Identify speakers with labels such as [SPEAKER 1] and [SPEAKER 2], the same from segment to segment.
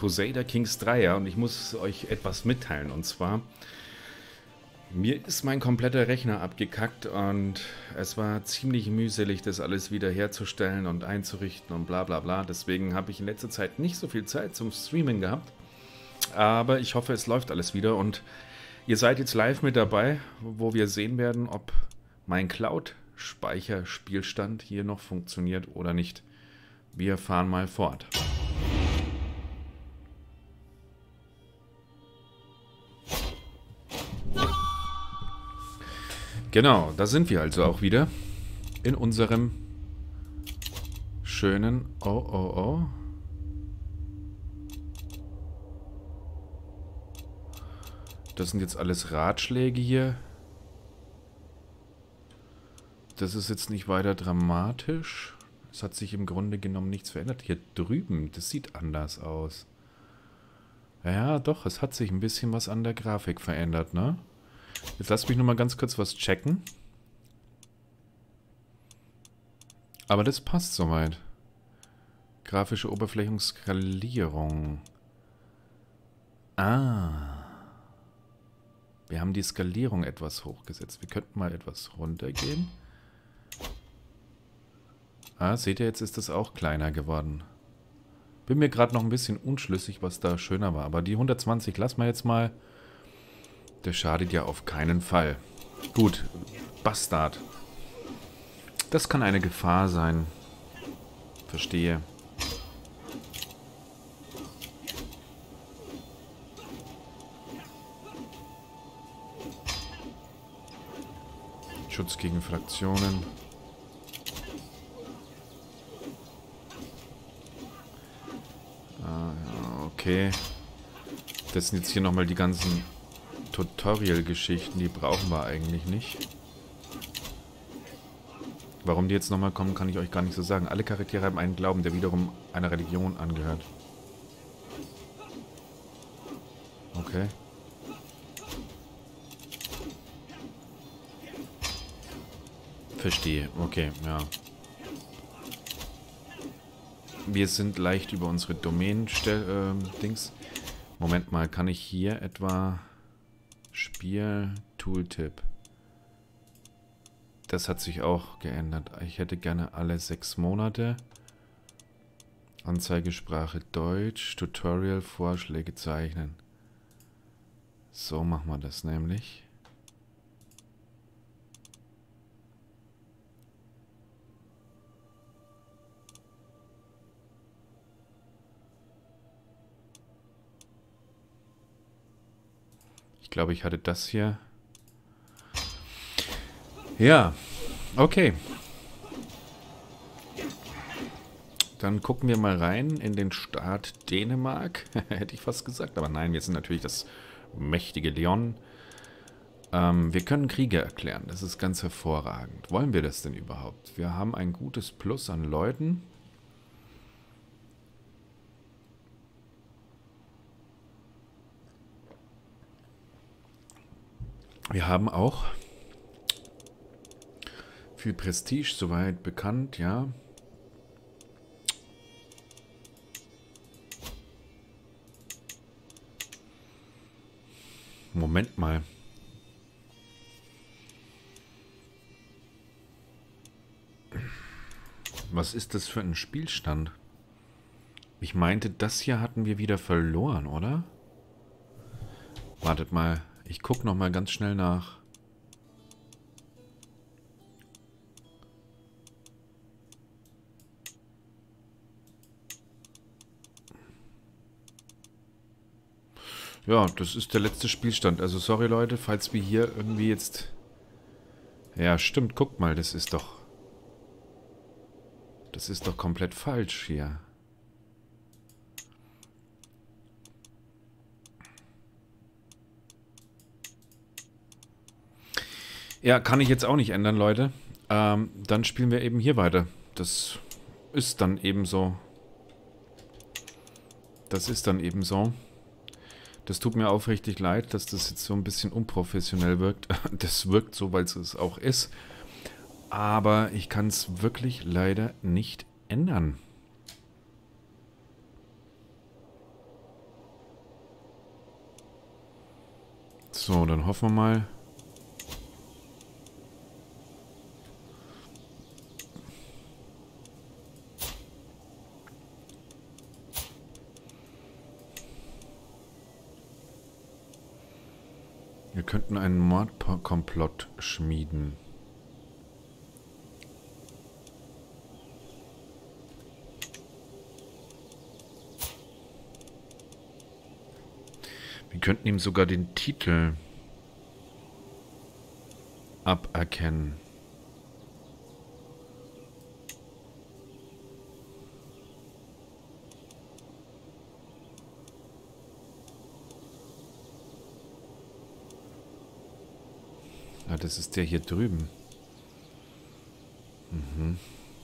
[SPEAKER 1] Crusader Kings 3, ja, und ich muss euch etwas mitteilen. Und zwar, mir ist mein kompletter Rechner abgekackt und es war ziemlich mühselig, das alles wieder herzustellen und einzurichten und bla bla bla. Deswegen habe ich in letzter Zeit nicht so viel Zeit zum Streamen gehabt. Aber ich hoffe, es läuft alles wieder und ihr seid jetzt live mit dabei, wo wir sehen werden, ob mein Cloud-Speicherspielstand hier noch funktioniert oder nicht. Wir fahren mal fort. Genau, da sind wir also auch wieder in unserem schönen Oh. Das sind jetzt alles Ratschläge hier. Das ist jetzt nicht weiter dramatisch. Es hat sich im Grunde genommen nichts verändert. Hier drüben, das sieht anders aus. Ja, doch, es hat sich ein bisschen was an der Grafik verändert, ne? Jetzt lasst mich nur mal ganz kurz was checken. Aber das passt soweit. Grafische Oberflächenskalierung. Ah. Wir haben die Skalierung etwas hochgesetzt. Wir könnten mal etwas runtergehen. Ah, seht ihr, jetzt ist das auch kleiner geworden. Bin mir gerade noch ein bisschen unschlüssig, was da schöner war. Aber die 120 lassen wir jetzt mal. Das schadet ja auf keinen Fall. Gut, Bastard. Das kann eine Gefahr sein. Verstehe. Schutz gegen Fraktionen. Ah, ja, okay. Das sind jetzt hier nochmal die ganzen Tutorial-Geschichten, die brauchen wir eigentlich nicht. Warum die jetzt nochmal kommen, kann ich euch gar nicht so sagen. Alle Charaktere haben einen Glauben, der wiederum einer Religion angehört. Okay. Verstehe. Okay, ja. Wir sind leicht über unsere Domain-Dings. Moment mal, kann ich hier etwa... Spiel-Tooltip. Das hat sich auch geändert. Ich hätte gerne alle 6 Monate. Anzeigesprache Deutsch. Tutorial, Vorschläge zeichnen. So machen wir das nämlich. Ich glaube, ich hatte das hier. Ja, okay. Dann gucken wir mal rein in den Staat Dänemark. Hätte ich fast gesagt, aber nein, wir sind natürlich das mächtige Leon. Wir können Kriege erklären, das ist ganz hervorragend. Wollen wir das denn überhaupt? Wir haben ein gutes Plus an Leuten. Wir haben auch viel Prestige, soweit bekannt, ja. Moment mal. Was ist das für ein Spielstand? Ich meinte, das hier hatten wir wieder verloren, oder? Wartet mal. Ich gucke noch mal ganz schnell nach. Ja, das ist der letzte Spielstand. Also sorry Leute, falls wir hier irgendwie jetzt... Ja, stimmt, guckt mal, das ist doch... Das ist doch komplett falsch hier. Ja, kann ich jetzt auch nicht ändern, Leute. Dann spielen wir eben hier weiter. Das ist dann eben so. Das ist dann eben so. Das tut mir aufrichtig leid, dass das jetzt so ein bisschen unprofessionell wirkt. Das wirkt so, weil es auch ist. Aber ich kann es wirklich leider nicht ändern. So, dann hoffen wir mal. Wir könnten einen Mordkomplott schmieden. Wir könnten ihm sogar den Titel aberkennen. Ah, das ist der hier drüben. Mhm.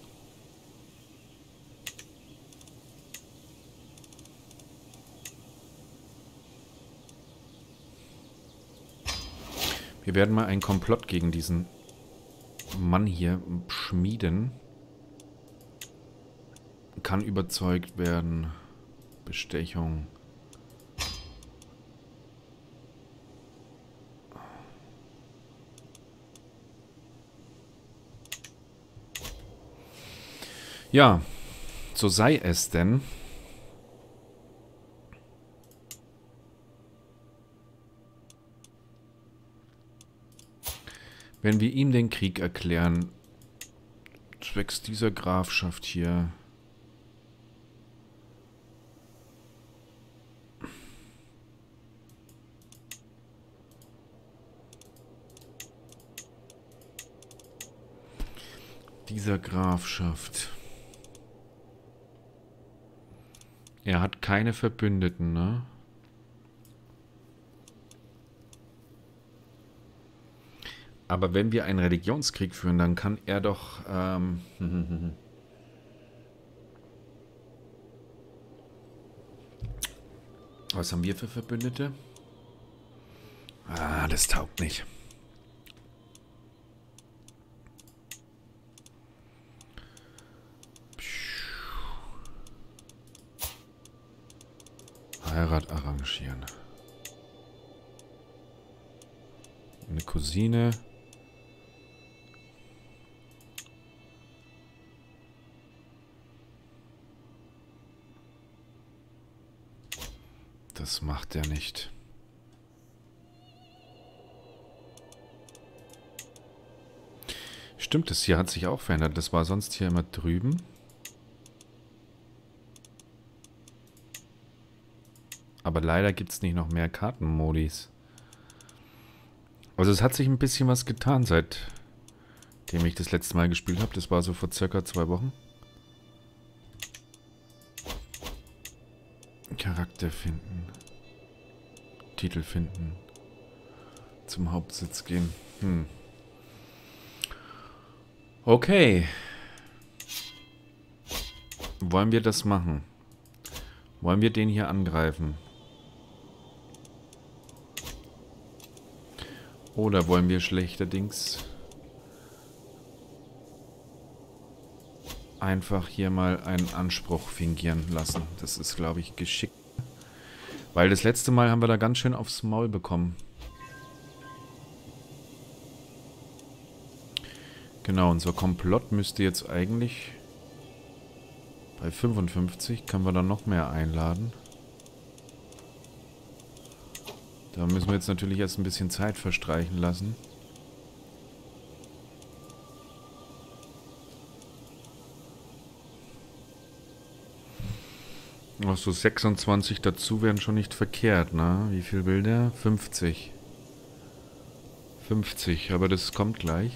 [SPEAKER 1] Wir werden mal einen Komplott gegen diesen Mann hier schmieden. Kann überzeugt werden. Bestechung. Ja, so sei es denn. Wenn wir ihm den Krieg erklären, zwecks dieser Grafschaft hier. Dieser Grafschaft. Er hat keine Verbündeten, ne? Aber wenn wir einen Religionskrieg führen, dann kann er doch... Was haben wir für Verbündete? Ah, das taugt nicht. Heirat arrangieren. Eine Cousine. Das macht er nicht. Stimmt, das hier hat sich auch verändert. Das war sonst hier immer drüben. Aber leider gibt es nicht noch mehr Kartenmodis. Also es hat sich ein bisschen was getan, seitdem ich das letzte Mal gespielt habe. Das war so vor circa 2 Wochen. Charakter finden. Titel finden. Zum Hauptsitz gehen. Okay. Wollen wir das machen? Wollen wir den hier angreifen? Oder wollen wir schlechterdings einfach hier mal einen Anspruch fingieren lassen? Das ist, glaube ich, geschickt. Weil das letzte Mal haben wir da ganz schön aufs Maul bekommen. Genau, unser Komplott müsste jetzt eigentlich... Bei 55 können wir dann noch mehr einladen. Da müssen wir jetzt natürlich erst ein bisschen Zeit verstreichen lassen. Ach so, 26 dazu wären schon nicht verkehrt, ne? Wie viel will der? 50. 50, aber das kommt gleich.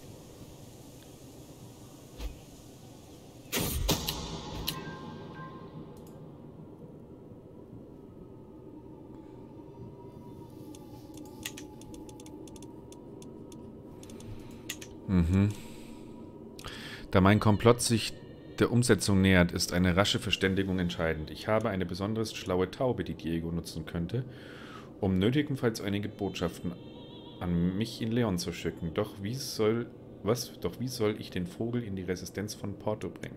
[SPEAKER 1] Da mein Komplott sich der Umsetzung nähert, ist eine rasche Verständigung entscheidend. Ich habe eine besonders schlaue Taube, die Diego nutzen könnte, um nötigenfalls einige Botschaften an mich in Leon zu schicken. Doch wie soll ich den Vogel in die Resistenz von Porto bringen?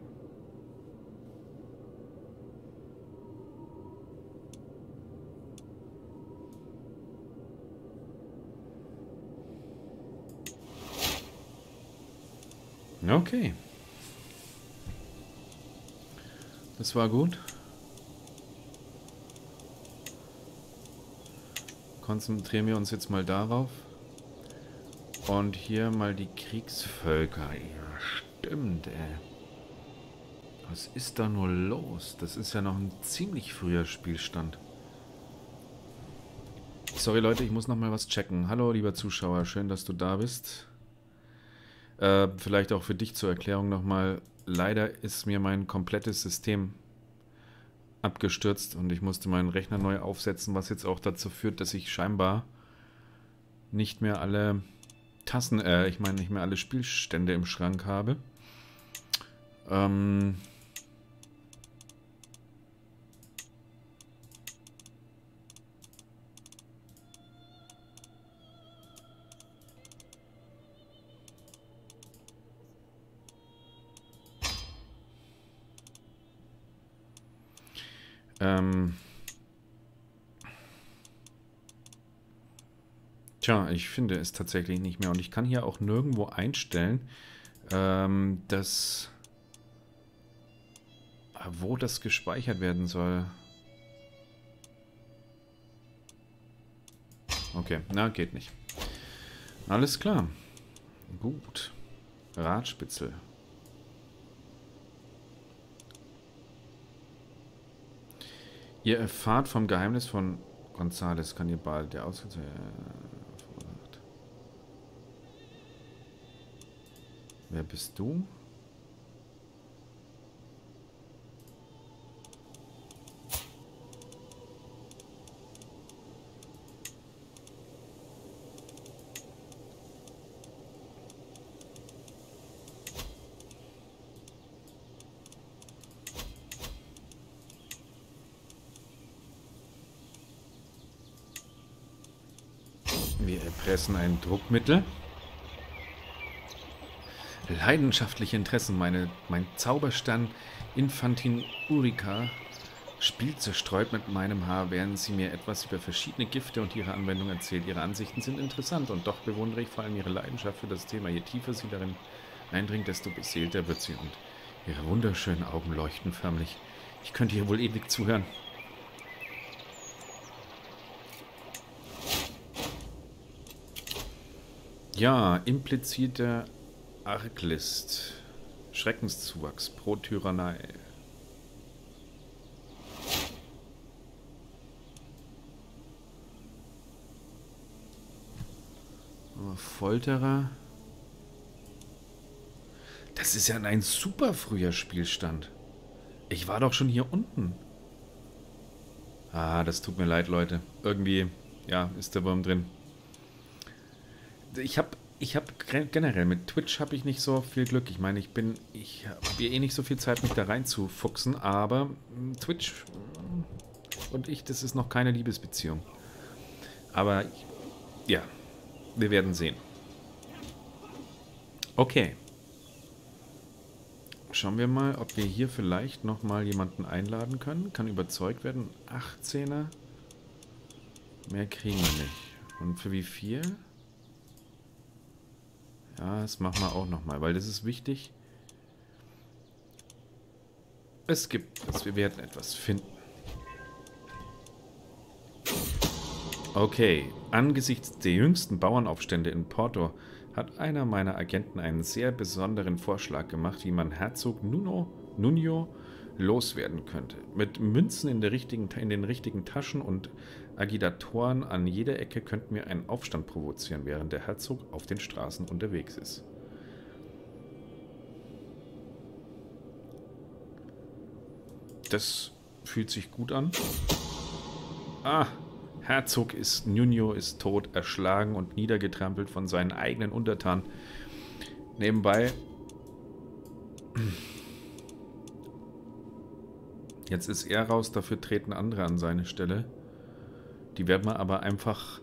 [SPEAKER 1] Okay. Das war gut. Konzentrieren wir uns jetzt mal darauf. Und hier mal die Kriegsvölker. Ja, stimmt, ey. Was ist da nur los? Das ist ja noch ein ziemlich früher Spielstand. Sorry Leute, ich muss noch mal was checken. Hallo lieber Zuschauer, schön, dass du da bist. Vielleicht auch für dich zur Erklärung nochmal. Leider ist mir mein komplettes System abgestürzt und ich musste meinen Rechner neu aufsetzen, was jetzt auch dazu führt, dass ich scheinbar nicht mehr alle Tassen, ich meine nicht mehr alle Spielstände im Schrank habe. Tja, ich finde es tatsächlich nicht mehr. Und ich kann hier auch nirgendwo einstellen, dass wo das gespeichert werden soll. Okay, na, geht nicht. Alles klar. Gut. Radspitzel. Ihr erfahrt vom Geheimnis von González Kannibal, der Ausflug. Wer bist du? Wir erpressen ein Druckmittel. Leidenschaftliche Interessen. Mein Zauberstern Infantin Urica spielt zerstreut mit meinem Haar, während sie mir etwas über verschiedene Gifte und ihre Anwendung erzählt. Ihre Ansichten sind interessant und doch bewundere ich vor allem ihre Leidenschaft für das Thema. Je tiefer sie darin eindringt, desto beseelter wird sie und ihre wunderschönen Augen leuchten förmlich. Ich könnte ihr wohl ewig zuhören. Ja, impliziter Arglist. Schreckenszuwachs pro Tyrannei. Folterer. Das ist ja ein super früher Spielstand. Ich war doch schon hier unten. Ah, das tut mir leid, Leute. Irgendwie, ja, ist der Wurm drin. Ich hab generell mit Twitch habe ich nicht so viel Glück. Ich meine, ich habe eh nicht so viel Zeit, mich da reinzufuchsen, aber Twitch und ich, das ist noch keine Liebesbeziehung. Aber ja, wir werden sehen. Okay. Schauen wir mal, ob wir hier vielleicht nochmal jemanden einladen können. Kann überzeugt werden. 18er. Mehr kriegen wir nicht. Und für wie viel? Ja, das machen wir auch nochmal, weil das ist wichtig. Es gibt es. Wir werden etwas finden. Okay. Angesichts der jüngsten Bauernaufstände in Porto hat einer meiner Agenten einen sehr besonderen Vorschlag gemacht, wie man Herzog Nuno loswerden könnte. Mit Münzen in den richtigen Taschen und Agitatoren an jeder Ecke könnten wir einen Aufstand provozieren, während der Herzog auf den Straßen unterwegs ist. Das fühlt sich gut an. Ah, Herzog Nuno ist tot, erschlagen und niedergetrampelt von seinen eigenen Untertanen. Nebenbei... Jetzt ist er raus, dafür treten andere an seine Stelle. Die werden wir aber einfach,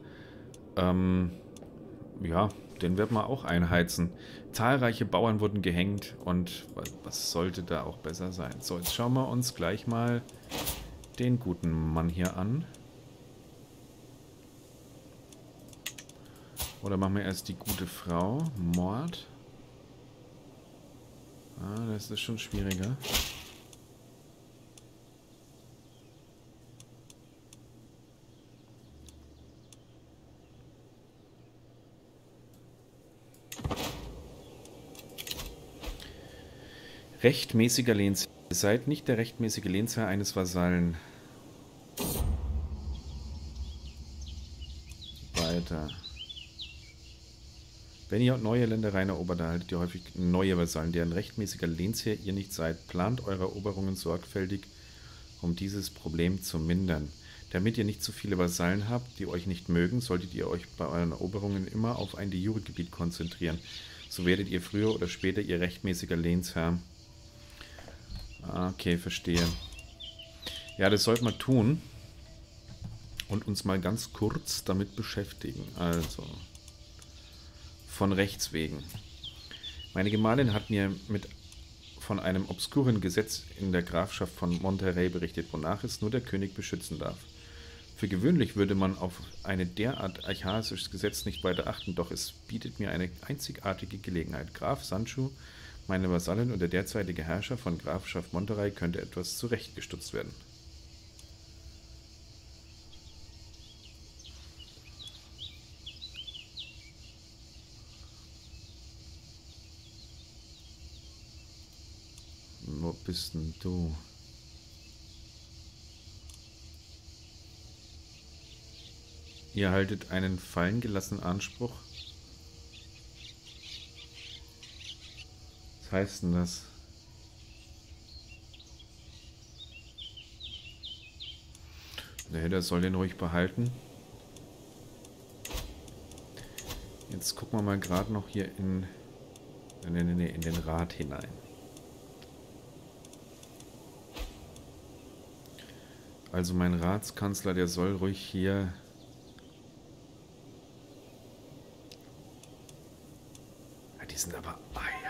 [SPEAKER 1] ja, den werden wir auch einheizen. Zahlreiche Bauern wurden gehängt und was sollte da auch besser sein? So, jetzt schauen wir uns gleich mal den guten Mann hier an. Oder machen wir erst die gute Frau? Mord. Ah, das ist schon schwieriger. Rechtmäßiger Lehnsherr. Ihr seid nicht der rechtmäßige Lehnsherr eines Vasallen. Weiter. Wenn ihr neue Ländereien erobert, erhaltet ihr häufig neue Vasallen, deren rechtmäßiger Lehnsherr ihr nicht seid. Plant eure Eroberungen sorgfältig, um dieses Problem zu mindern. Damit ihr nicht zu viele Vasallen habt, die euch nicht mögen, solltet ihr euch bei euren Eroberungen immer auf ein de jure Gebiet konzentrieren. So werdet ihr früher oder später ihr rechtmäßiger Lehnsherr. Okay, verstehe. Ja, das sollten wir tun und uns mal ganz kurz damit beschäftigen. Also, von Rechts wegen. Meine Gemahlin hat mir von einem obskuren Gesetz in der Grafschaft von Monterrey berichtet, wonach es nur der König beschützen darf. Für gewöhnlich würde man auf ein derart archaisches Gesetz nicht weiter achten, doch es bietet mir eine einzigartige Gelegenheit. Graf Sancho, meine Vasallin und der derzeitige Herrscher von Grafschaft Monterrey könnte etwas zurechtgestutzt werden. Wo bist denn du? Ihr haltet einen fallen gelassenen Anspruch. Was heißt denn das? Nee, der soll den ruhig behalten. Jetzt gucken wir mal gerade noch hier in den Rat hinein. Also mein Ratskanzler, der soll ruhig hier... Ja, die sind aber...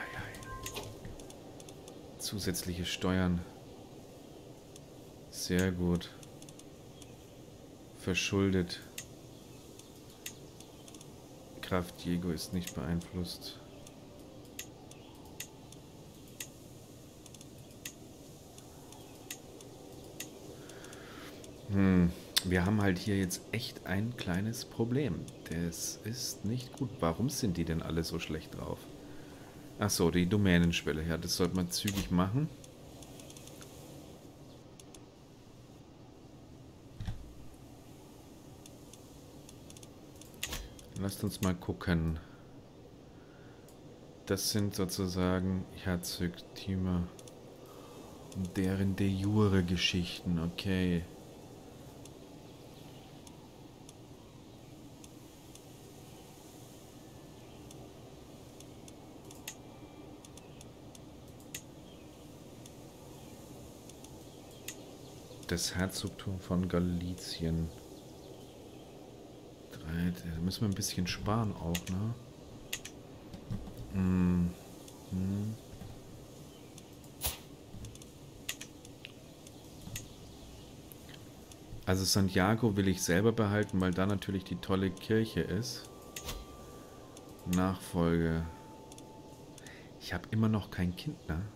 [SPEAKER 1] Zusätzliche Steuern. Sehr gut. Verschuldet. Kraft Diego ist nicht beeinflusst. Wir haben halt hier jetzt echt ein kleines Problem. Das ist nicht gut. Warum sind die denn alle so schlecht drauf? Achso, die Domänenschwelle. Ja, das sollte man zügig machen. Lasst uns mal gucken. Das sind sozusagen Herzogtümer und deren de jure Geschichten. Okay. Das Herzogtum von Galizien. Da müssen wir ein bisschen sparen auch, ne? Also Santiago will ich selber behalten, weil da natürlich die tolle Kirche ist. Nachfolge. Ich habe immer noch kein Kind, ne?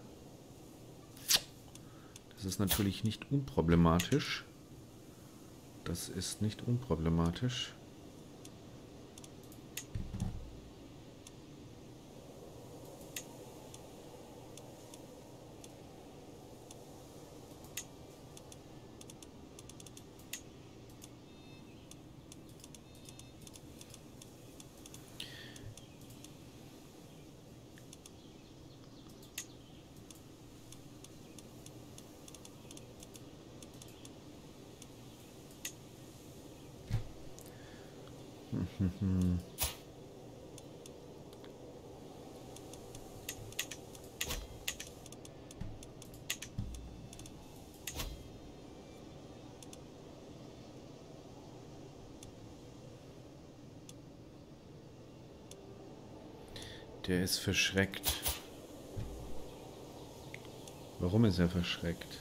[SPEAKER 1] Das ist natürlich nicht unproblematisch. Das ist nicht unproblematisch. Der ist verschreckt. Warum ist er verschreckt?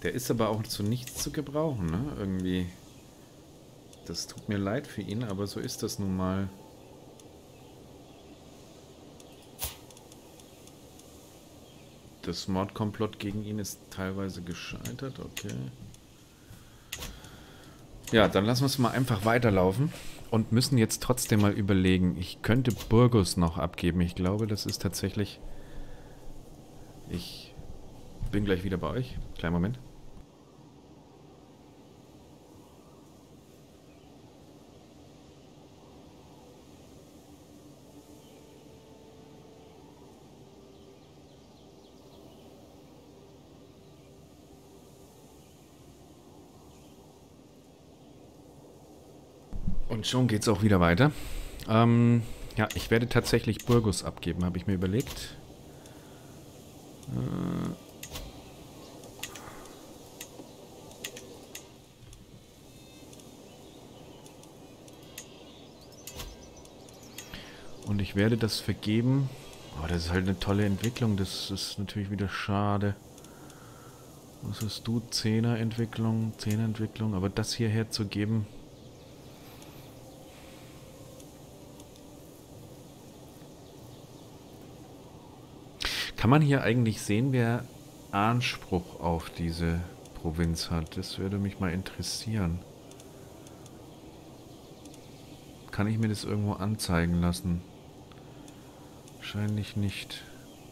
[SPEAKER 1] Der ist aber auch zu nichts zu gebrauchen, ne? Irgendwie. Das tut mir leid für ihn, aber so ist das nun mal. Das Mordkomplott gegen ihn ist teilweise gescheitert, okay. Ja, dann lassen wir es mal einfach weiterlaufen und müssen jetzt trotzdem mal überlegen. Ich könnte Burgos noch abgeben. Ich glaube, das ist tatsächlich... Ich bin gleich wieder bei euch. Kleinen Moment. Und schon geht's auch wieder weiter. Ja, ich werde tatsächlich Burgos abgeben, habe ich mir überlegt. Und ich werde das vergeben. Oh, das ist halt eine tolle Entwicklung. Das ist natürlich wieder schade. Was hast du? 10er Entwicklung, 10er Entwicklung. Aber das hierher zu geben... Kann man hier eigentlich sehen, wer Anspruch auf diese Provinz hat? Das würde mich mal interessieren. Kann ich mir das irgendwo anzeigen lassen? Wahrscheinlich nicht.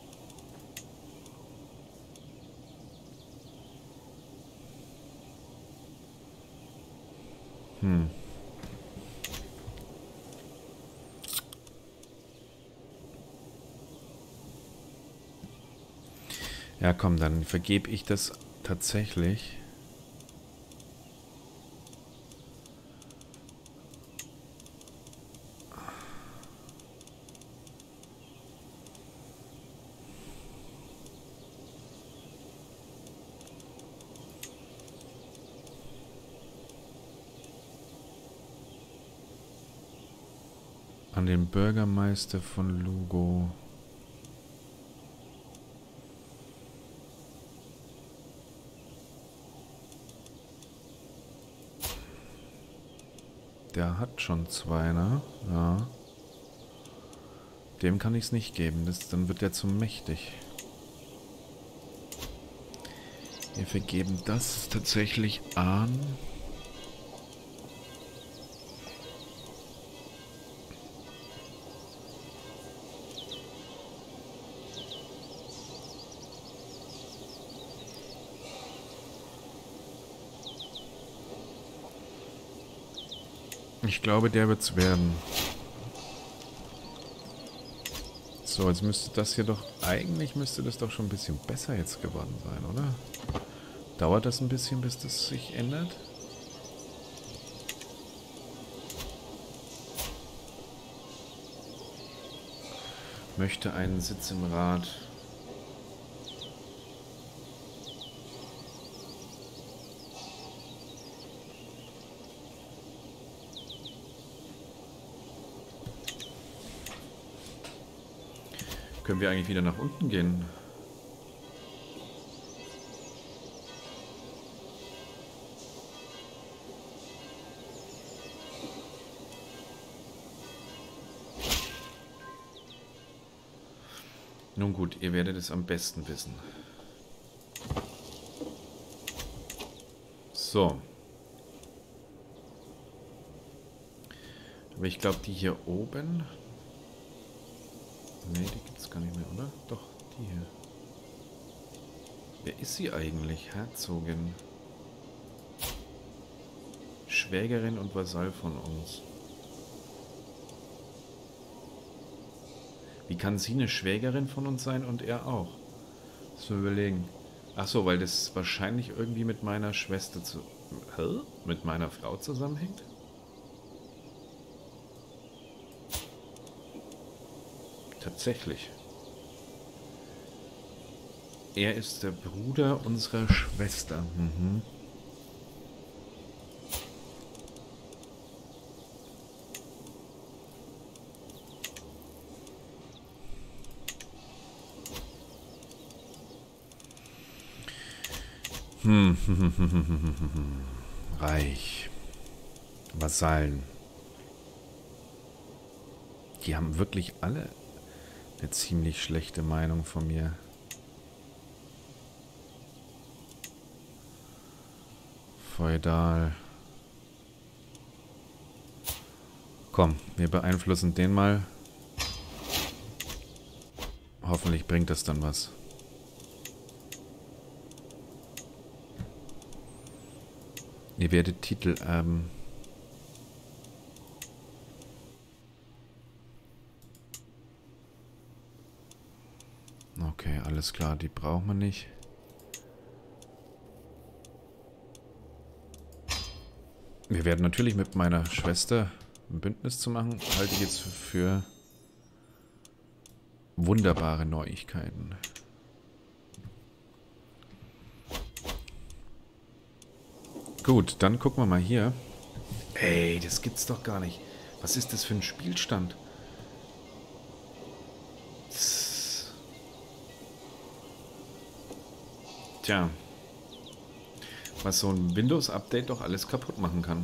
[SPEAKER 1] Ja, komm, dann vergebe ich das tatsächlich. An den Bürgermeister von Lugo. Der hat schon 2, ne? Ja. Dem kann ich es nicht geben, dann wird der zu mächtig. Wir vergeben das tatsächlich an... Ich glaube, der wird's werden. So, jetzt müsste das hier doch... Eigentlich müsste das doch schon ein bisschen besser jetzt geworden sein, oder? Dauert das ein bisschen, bis das sich ändert? Möchte einen Sitz im Rat. Können wir eigentlich wieder nach unten gehen? Nun gut, ihr werdet es am besten wissen. So. Aber ich glaube, die hier oben... Ne, die gibt es gar nicht mehr, oder? Doch, die hier. Wer ist sie eigentlich? Herzogin. Schwägerin und Vasall von uns. Wie kann sie eine Schwägerin von uns sein und er auch? Müssen wir überlegen. Ach so, weil das wahrscheinlich irgendwie mit meiner Schwester mit meiner Frau zusammenhängt? Tatsächlich. Er ist der Bruder unserer Schwester. Mhm. Hm. Reich. Vasallen. Die haben wirklich alle eine ziemlich schlechte Meinung von mir. Feudal. Komm, wir beeinflussen den mal. Hoffentlich bringt das dann was. Ihr werdet Titel erben. Okay, alles klar, die brauchen wir nicht. Wir werden natürlich mit meiner Schwester ein Bündnis zu machen, halte ich jetzt für wunderbare Neuigkeiten. Gut, dann gucken wir mal hier. Ey, das gibt's doch gar nicht. Was ist das für ein Spielstand? Tja. Was so ein Windows-Update doch alles kaputt machen kann.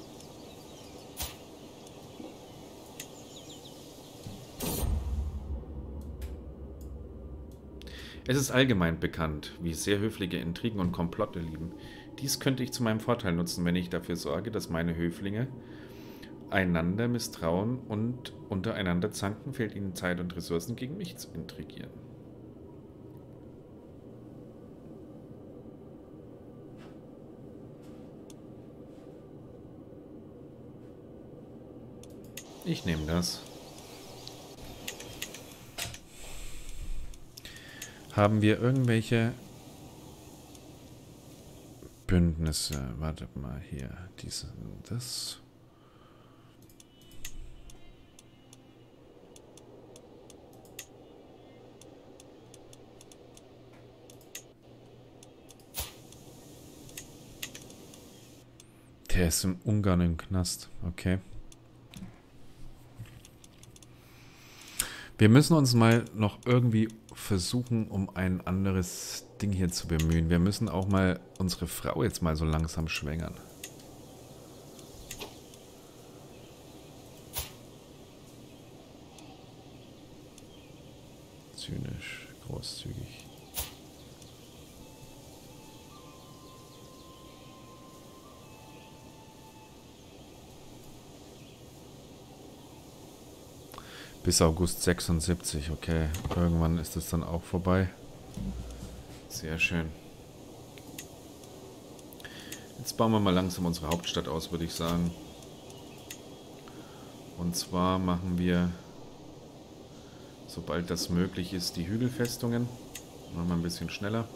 [SPEAKER 1] Es ist allgemein bekannt, wie sehr höfliche Intrigen und Komplotte lieben. Dies könnte ich zu meinem Vorteil nutzen, wenn ich dafür sorge, dass meine Höflinge einander misstrauen und untereinander zanken, fehlt ihnen Zeit und Ressourcen, gegen mich zu intrigieren. Ich nehme das. Haben wir irgendwelche Bündnisse? Wartet mal hier. Das. Der ist im Ungarn im Knast. Okay. Wir müssen uns mal noch irgendwie versuchen, um ein anderes Ding hier zu bemühen. Wir müssen auch mal unsere Frau jetzt mal so langsam schwängern. Zynisch, großzügig. Bis August 76, okay. Irgendwann ist es dann auch vorbei. Sehr schön. Jetzt bauen wir mal langsam unsere Hauptstadt aus, würde ich sagen. Und zwar machen wir, sobald das möglich ist, die Hügelfestungen. Machen wir ein bisschen schneller.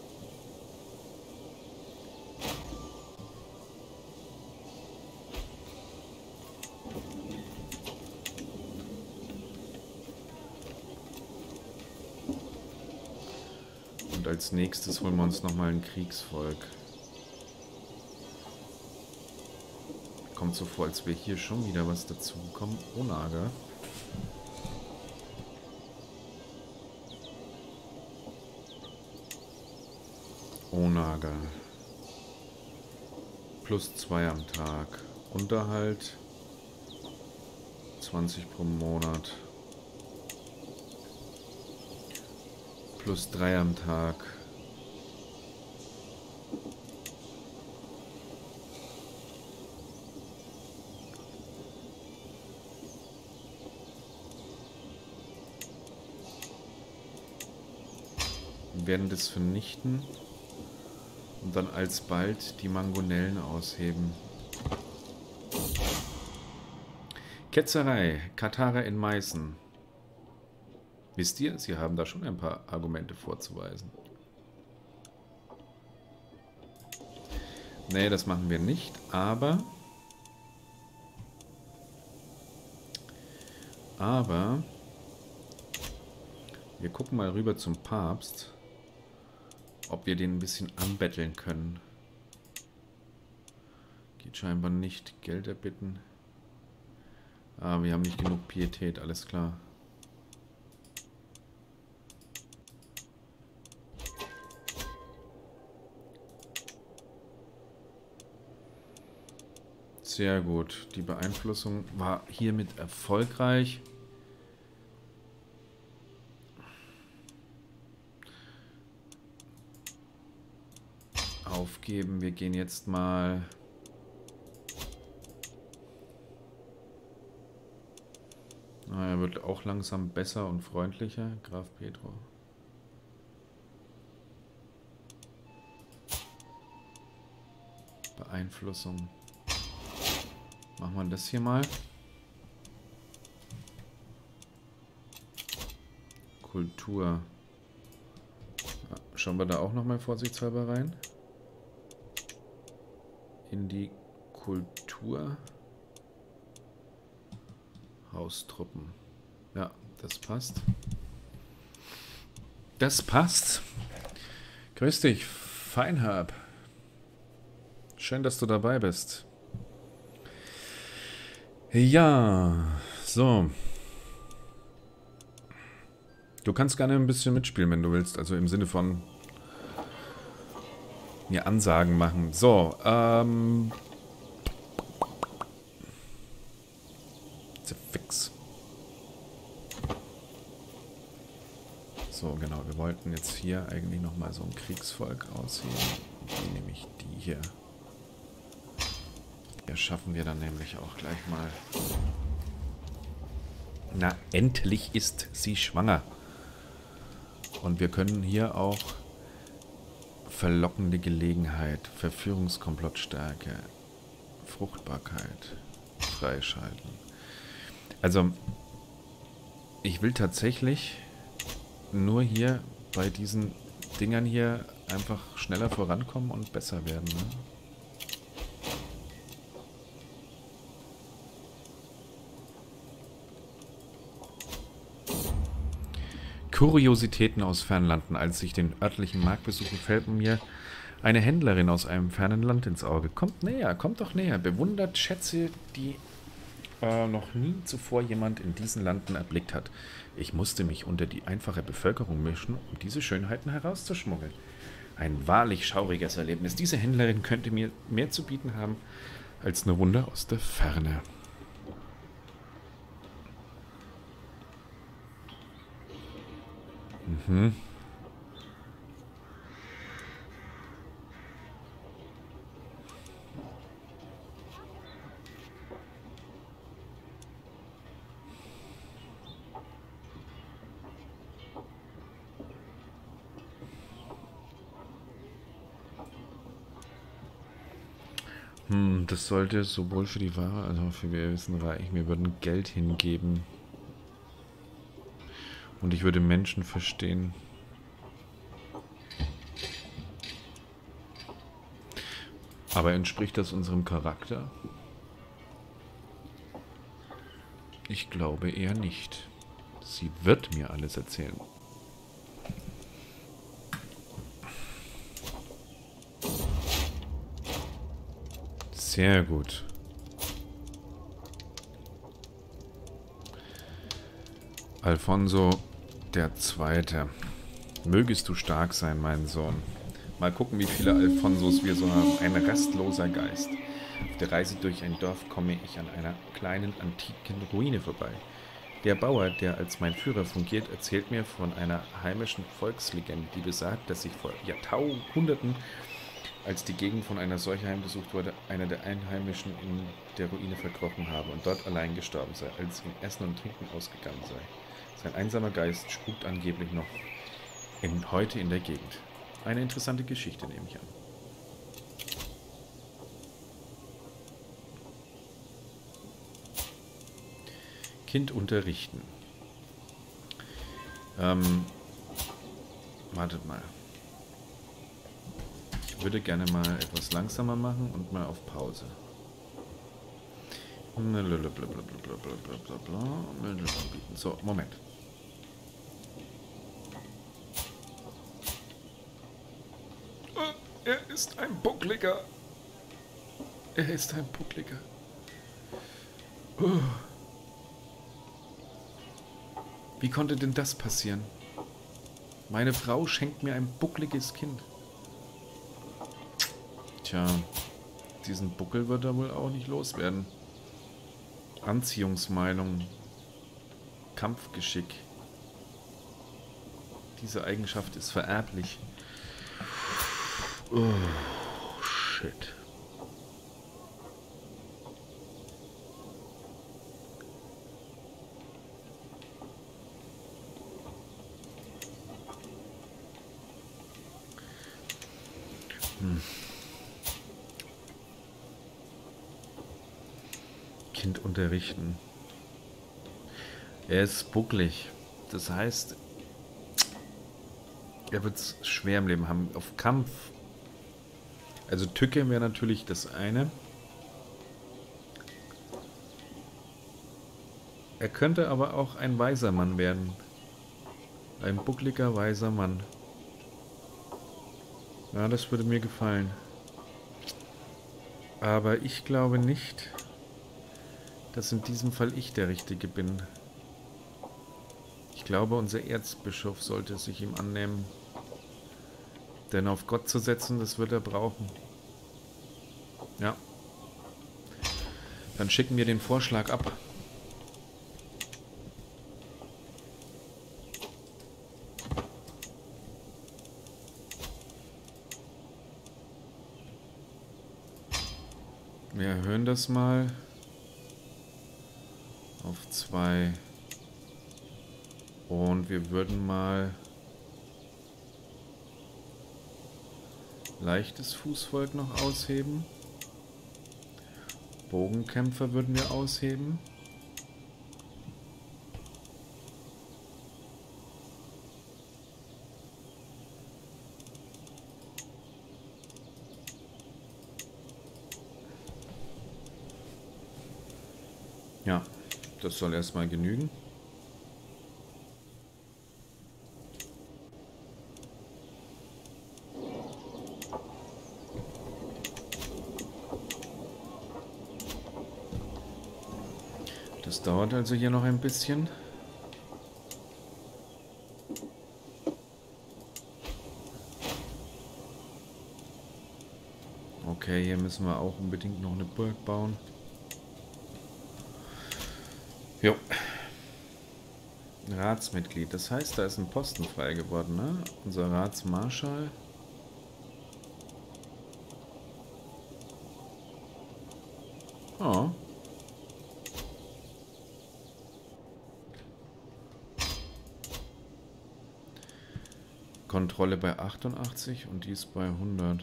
[SPEAKER 1] Und als nächstes holen wir uns nochmal ein Kriegsvolk. Kommt so vor, als wäre hier schon wieder was dazugekommen. Onager. Onager. +2 am Tag. Unterhalt 20 pro Monat. +3 am Tag. Wir werden das vernichten und dann alsbald die Mangonellen ausheben. Ketzerei, Katharer in Meißen. Wisst ihr, sie haben da schon ein paar Argumente vorzuweisen. Nee, das machen wir nicht, aber wir gucken mal rüber zum Papst, ob wir den ein bisschen anbetteln können. Geht scheinbar nicht. Geld erbitten. Ah, wir haben nicht genug Pietät, alles klar. Sehr gut. Die Beeinflussung war hiermit erfolgreich. Aufgeben. Wir gehen jetzt mal... Na, er wird auch langsam besser und freundlicher. Graf Pedro. Beeinflussung. Machen wir das hier mal. Kultur. Ja, schauen wir da auch nochmal vorsichtshalber rein. In die Kultur. Haustruppen. Ja, das passt. Das passt. Grüß dich, Feinherb. Schön, dass du dabei bist. Ja, so. Du kannst gerne ein bisschen mitspielen, wenn du willst. Also im Sinne von mir Ansagen machen. So, fix. So, genau. Wir wollten jetzt hier eigentlich nochmal so ein Kriegsvolk aussehen. Die nehme ich die hier. Hier schaffen wir dann nämlich auch gleich mal. Na, endlich ist sie schwanger. Und wir können hier auch verlockende Gelegenheit, Verführungskomplottstärke, Fruchtbarkeit freischalten. Also, ich will tatsächlich nur hier bei diesen Dingern hier einfach schneller vorankommen und besser werden, ne? Kuriositäten aus Fernlanden. Als ich den örtlichen Markt besuche, fällt mir eine Händlerin aus einem fernen Land ins Auge. Kommt näher, kommt doch näher. Bewundert Schätze, die noch nie zuvor jemand in diesen Landen erblickt hat. Ich musste mich unter die einfache Bevölkerung mischen, um diese Schönheiten herauszuschmuggeln. Ein wahrlich schauriges Erlebnis. Diese Händlerin könnte mir mehr zu bieten haben als nur Wunder aus der Ferne. Mhm. Das sollte sowohl für die Ware als auch für wir wissen reich. Wir würden Geld hingeben. Und ich würde Menschen verstehen. Aber entspricht das unserem Charakter? Ich glaube eher nicht. Sie wird mir alles erzählen. Sehr gut. Alfonso der Zweite. Mögest du stark sein, mein Sohn. Mal gucken, wie viele Alfonsos wir so haben. Ein rastloser Geist. Auf der Reise durch ein Dorf komme ich an einer kleinen, antiken Ruine vorbei. Der Bauer, der als mein Führer fungiert, erzählt mir von einer heimischen Volkslegende, die besagt, dass sich vor Jahrhunderten, als die Gegend von einer Seuche heimgesucht wurde, einer der Einheimischen in der Ruine verkrochen habe und dort allein gestorben sei, als ihm Essen und Trinken ausgegangen sei. Sein einsamer Geist spukt angeblich noch heute in der Gegend. Eine interessante Geschichte, nehme ich an. Kind unterrichten. Wartet mal. Ich würde gerne mal etwas langsamer machen und mal auf Pause. So, Moment. Er ist ein Buckliger. Er ist ein Buckliger. Wie konnte denn das passieren? Meine Frau schenkt mir ein buckliges Kind. Tja, Diesen Buckel wird er wohl auch nicht loswerden. Anziehungsmeinung, Kampfgeschick. Diese Eigenschaft ist vererblich. Oh, shit. Kind unterrichten. Er ist bucklig. Das heißt, er wird es schwer im Leben haben. Auf Kampf. Also Tücke wäre natürlich das eine. Er könnte aber auch ein weiser Mann werden. Ein buckliger, weiser Mann. Ja, das würde mir gefallen. Aber ich glaube nicht, dass in diesem Fall ich der Richtige bin. Ich glaube, unser Erzbischof sollte sich ihm annehmen. Denn auf Gott zu setzen, das wird er brauchen. Ja. Dann schicken wir den Vorschlag ab. Wir erhöhen das mal auf 2. Und wir würden mal leichtes Fußvolk noch ausheben. Bogenkämpfer würden wir ausheben. Ja, das soll erstmal genügen. Das dauert also hier noch ein bisschen. Okay, hier müssen wir auch unbedingt noch eine Burg bauen. Jo. Ratsmitglied. Das heißt, da ist ein Posten frei geworden, ne? Unser Ratsmarschall. Oh. Kontrolle bei 88 und dies bei 100.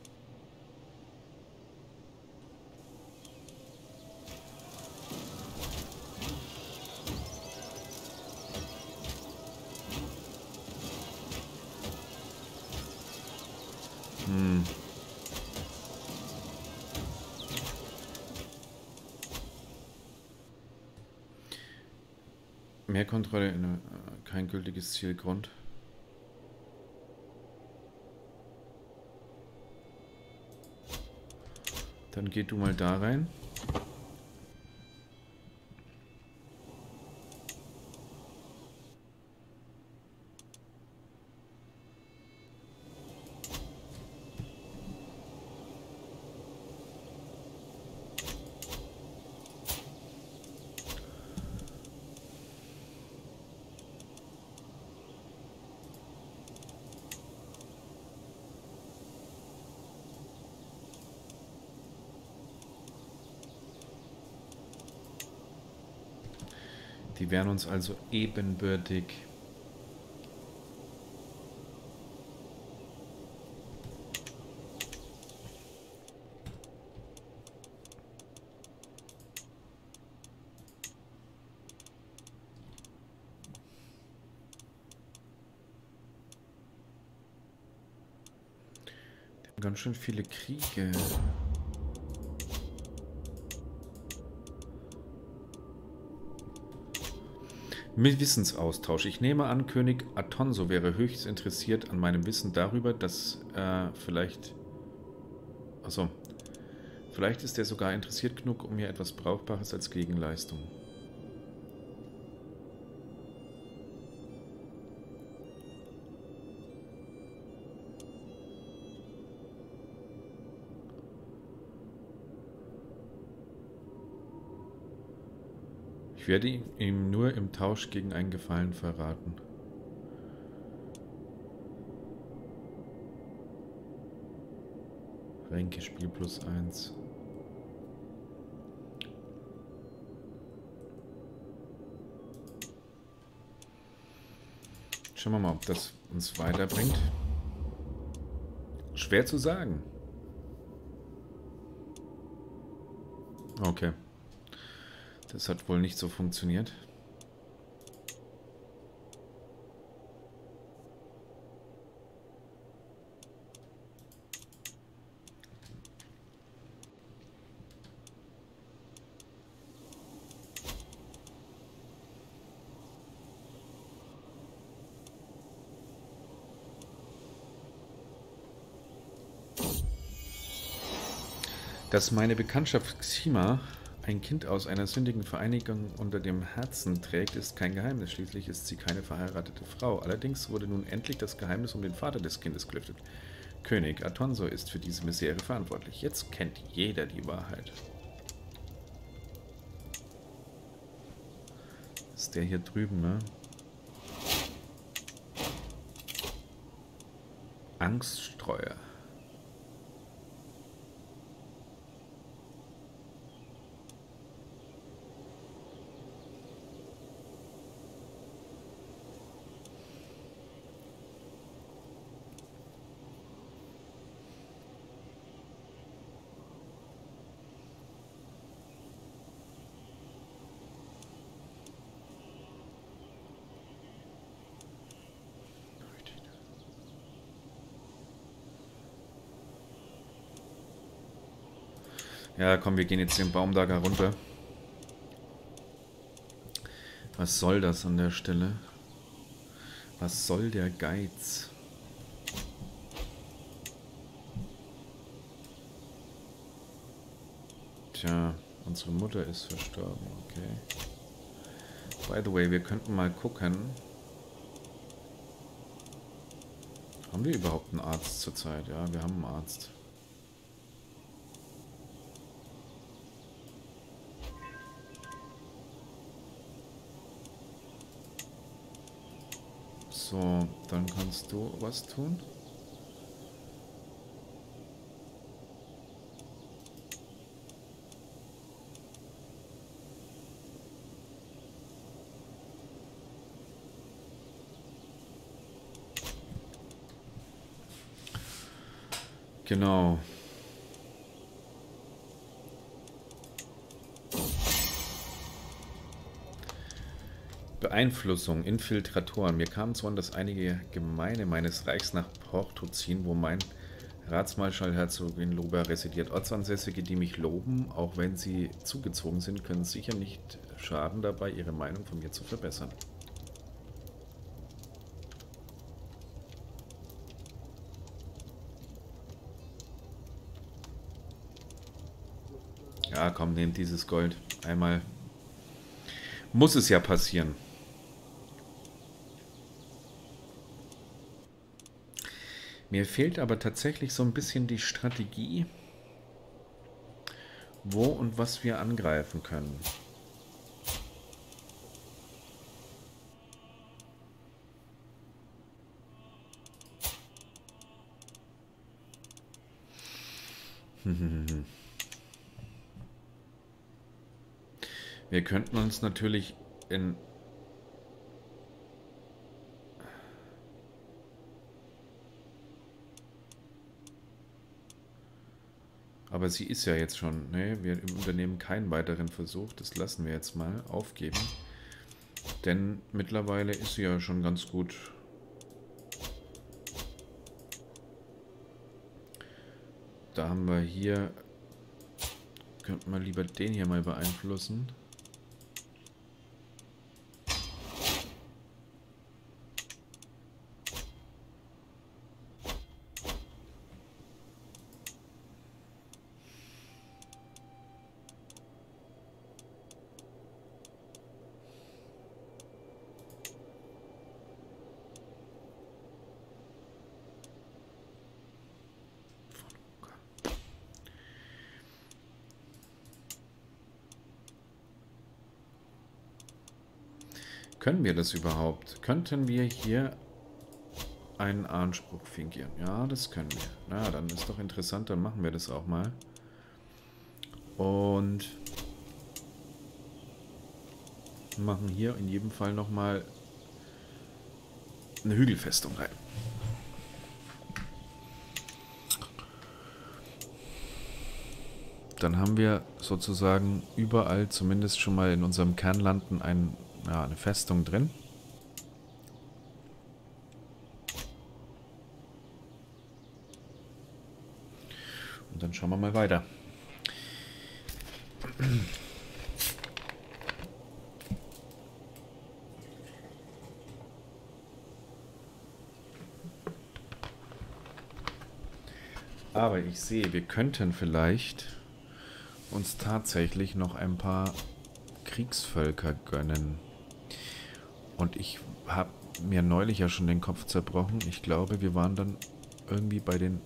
[SPEAKER 1] Mehr Kontrolle, kein gültiges Zielgrund. Dann geh du mal da rein. Die wären uns also ebenbürtig. Die haben ganz schön viele Kriege. Mit Wissensaustausch. Ich nehme an, König Atonso wäre höchst interessiert an meinem Wissen darüber, dass vielleicht... Achso. Vielleicht ist er sogar interessiert genug, um mir etwas Brauchbares als Gegenleistung. Ich werde ihm nur im Tausch gegen einen Gefallen verraten. Ränkespiel +1. Schauen wir mal, ob das uns weiterbringt. Schwer zu sagen. Okay. Das hat wohl nicht so funktioniert. Dass meine Bekanntschaft Xima ein Kind aus einer sündigen Vereinigung unter dem Herzen trägt, ist kein Geheimnis. Schließlich ist sie keine verheiratete Frau. Allerdings wurde nun endlich das Geheimnis um den Vater des Kindes gelüftet. König Atonso ist für diese Misere verantwortlich. Jetzt kennt jeder die Wahrheit. Das ist der hier drüben, ne? Angststreuer. Ja, komm, wir gehen jetzt den Baum da gar runter. Was soll das an der Stelle? Was soll der Geiz? Tja, unsere Mutter ist verstorben, okay. By the way, wir könnten mal gucken. Haben wir überhaupt einen Arzt zurzeit? Ja, wir haben einen Arzt. So, dann kannst du was tun. Genau. Beeinflussung, Infiltratoren. Mir kam zu, dass einige Gemeine meines Reichs nach Porto ziehen, wo mein Ratsmarschall Herzogin Loba residiert. Ortsansässige, die mich loben, auch wenn sie zugezogen sind, können sicher nicht schaden dabei, ihre Meinung von mir zu verbessern. Ja, komm, nehmt dieses Gold. Einmal muss es ja passieren. Mir fehlt aber tatsächlich so ein bisschen die Strategie, wo und was wir angreifen können. Wir könnten uns natürlich in... Aber sie ist ja jetzt schon, ne? Wir unternehmen keinen weiteren Versuch, das lassen wir jetzt mal aufgeben. Denn mittlerweile ist sie ja schon ganz gut. Da haben wir hier, könnten wir lieber den hier mal beeinflussen. Können wir das überhaupt? Könnten wir hier einen Anspruch fingieren? Ja, das können wir. Na, dann ist doch interessant, dann machen wir das auch mal. Und machen hier in jedem Fall nochmal eine Hügelfestung rein. Dann haben wir sozusagen überall, zumindest schon mal in unserem Kernlanden, eine Festung drin. Und dann schauen wir mal weiter. Aber ich sehe, wir könnten vielleicht uns tatsächlich noch ein paar Kriegsvölker gönnen. Und ich habe mir neulich ja schon den Kopf zerbrochen. Ich glaube, wir waren dann irgendwie bei den...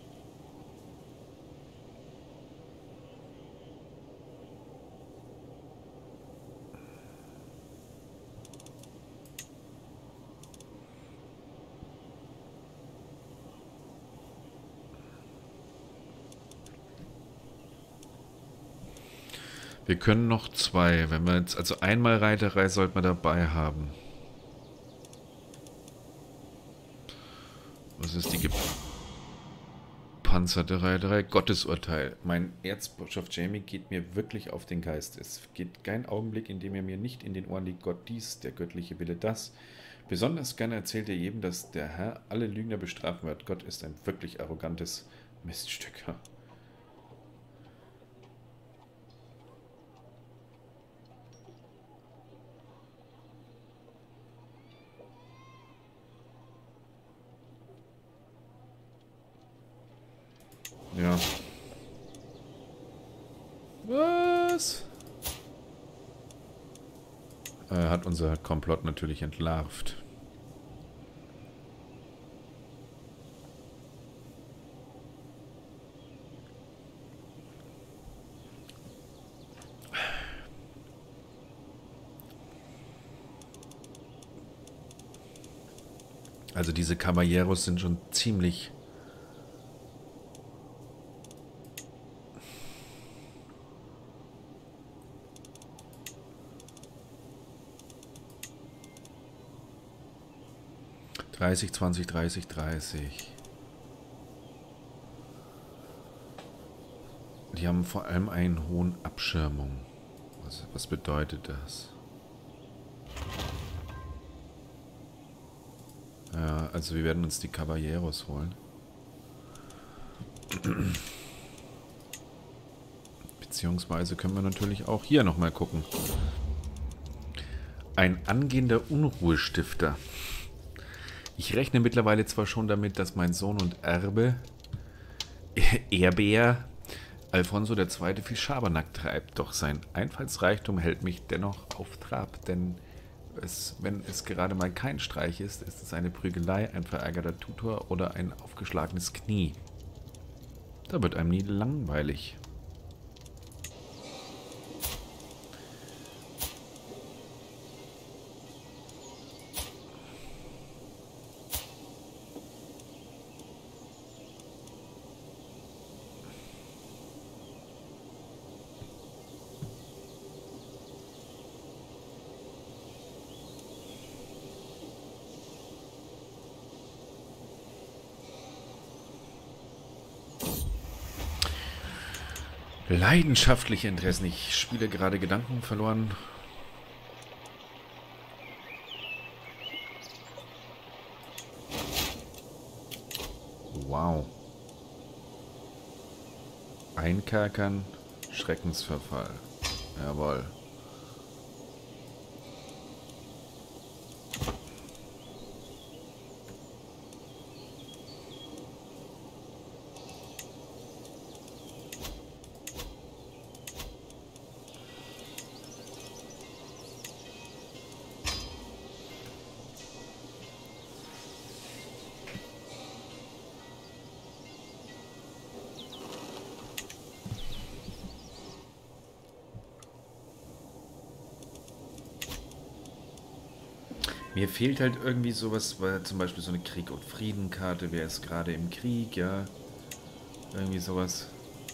[SPEAKER 1] Wir können noch zwei, wenn wir jetzt, also einmal Reiterei sollten wir dabei haben. Was ist die gepanzerte Reiterei? Gottesurteil. Mein Erzbischof Jamie geht mir wirklich auf den Geist. Es geht kein Augenblick, in dem er mir nicht in den Ohren liegt. Gott dies, der göttliche Wille das. Besonders gerne erzählt er jedem, dass der Herr alle Lügner bestrafen wird. Gott ist ein wirklich arrogantes Miststück. Ja. Was? Hat unser Komplott natürlich entlarvt. Also diese Caballeros sind schon ziemlich... ...30, 20, 30, 30. Die haben vor allem einen hohen Abschirmung. Was bedeutet das? Ja, also wir werden uns die Caballeros holen. Beziehungsweise können wir natürlich auch hier nochmal gucken. Ein angehender Unruhestifter. Ich rechne mittlerweile zwar schon damit, dass mein Sohn und Erbe, Erbeer, Alfonso II. Viel Schabernack treibt, doch sein Einfallsreichtum hält mich dennoch auf Trab, denn wenn es gerade mal kein Streich ist, ist es eine Prügelei, ein verärgerter Tutor oder ein aufgeschlagenes Knie. Da wird einem nie langweilig. Leidenschaftliche Interessen. Ich spiele gerade Gedanken verloren. Wow. Einkerkern, Schreckensverfall. Jawohl. Mir fehlt halt irgendwie sowas, weil zum Beispiel so eine Krieg- und Friedenkarte, wer ist gerade im Krieg, ja. Irgendwie sowas.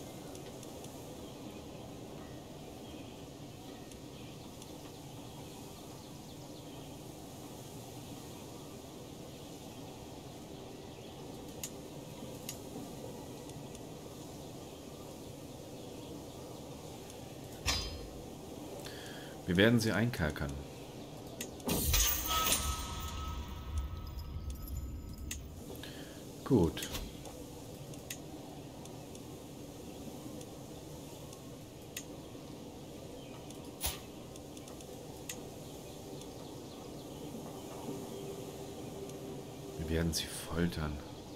[SPEAKER 1] Wir werden sie einkerkern. Gut. Wir werden sie foltern.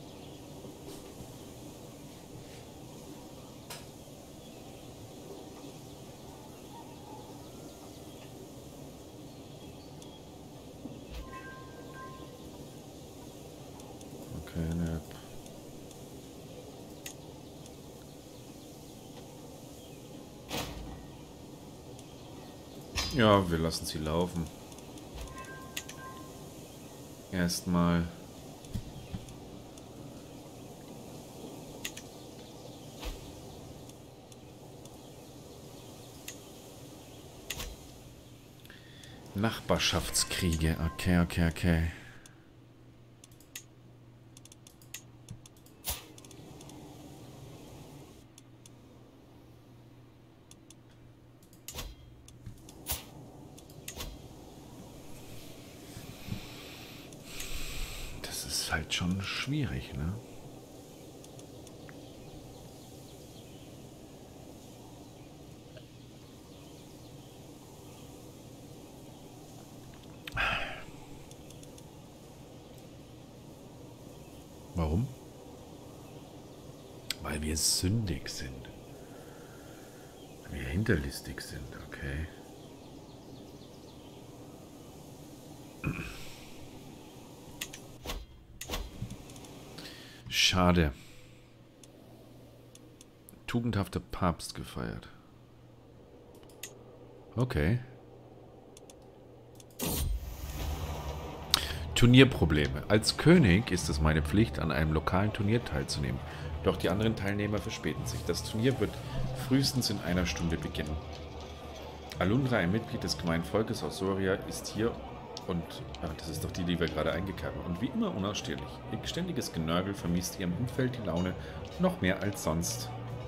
[SPEAKER 1] Okay, ne. Ja, wir lassen sie laufen. Erstmal. Nachbarschaftskriege. Okay, okay, okay. Das ist halt schon schwierig, ne? Warum? Weil wir sündig sind. Weil wir hinterlistig sind, okay. Schade. Tugendhafter Papst gefeiert. Okay. Turnierprobleme. Als König ist es meine Pflicht, an einem lokalen Turnier teilzunehmen. Doch die anderen Teilnehmer verspäten sich. Das Turnier wird frühestens in einer Stunde beginnen. Alundra, ein Mitglied des gemeinen Volkes aus Soria, ist hier und... Ach, das ist doch die wir gerade eingekehrt haben. Und wie immer unausstehlich. Ihr ständiges Genörgel vermisst ihrem Umfeld die Laune noch mehr als sonst.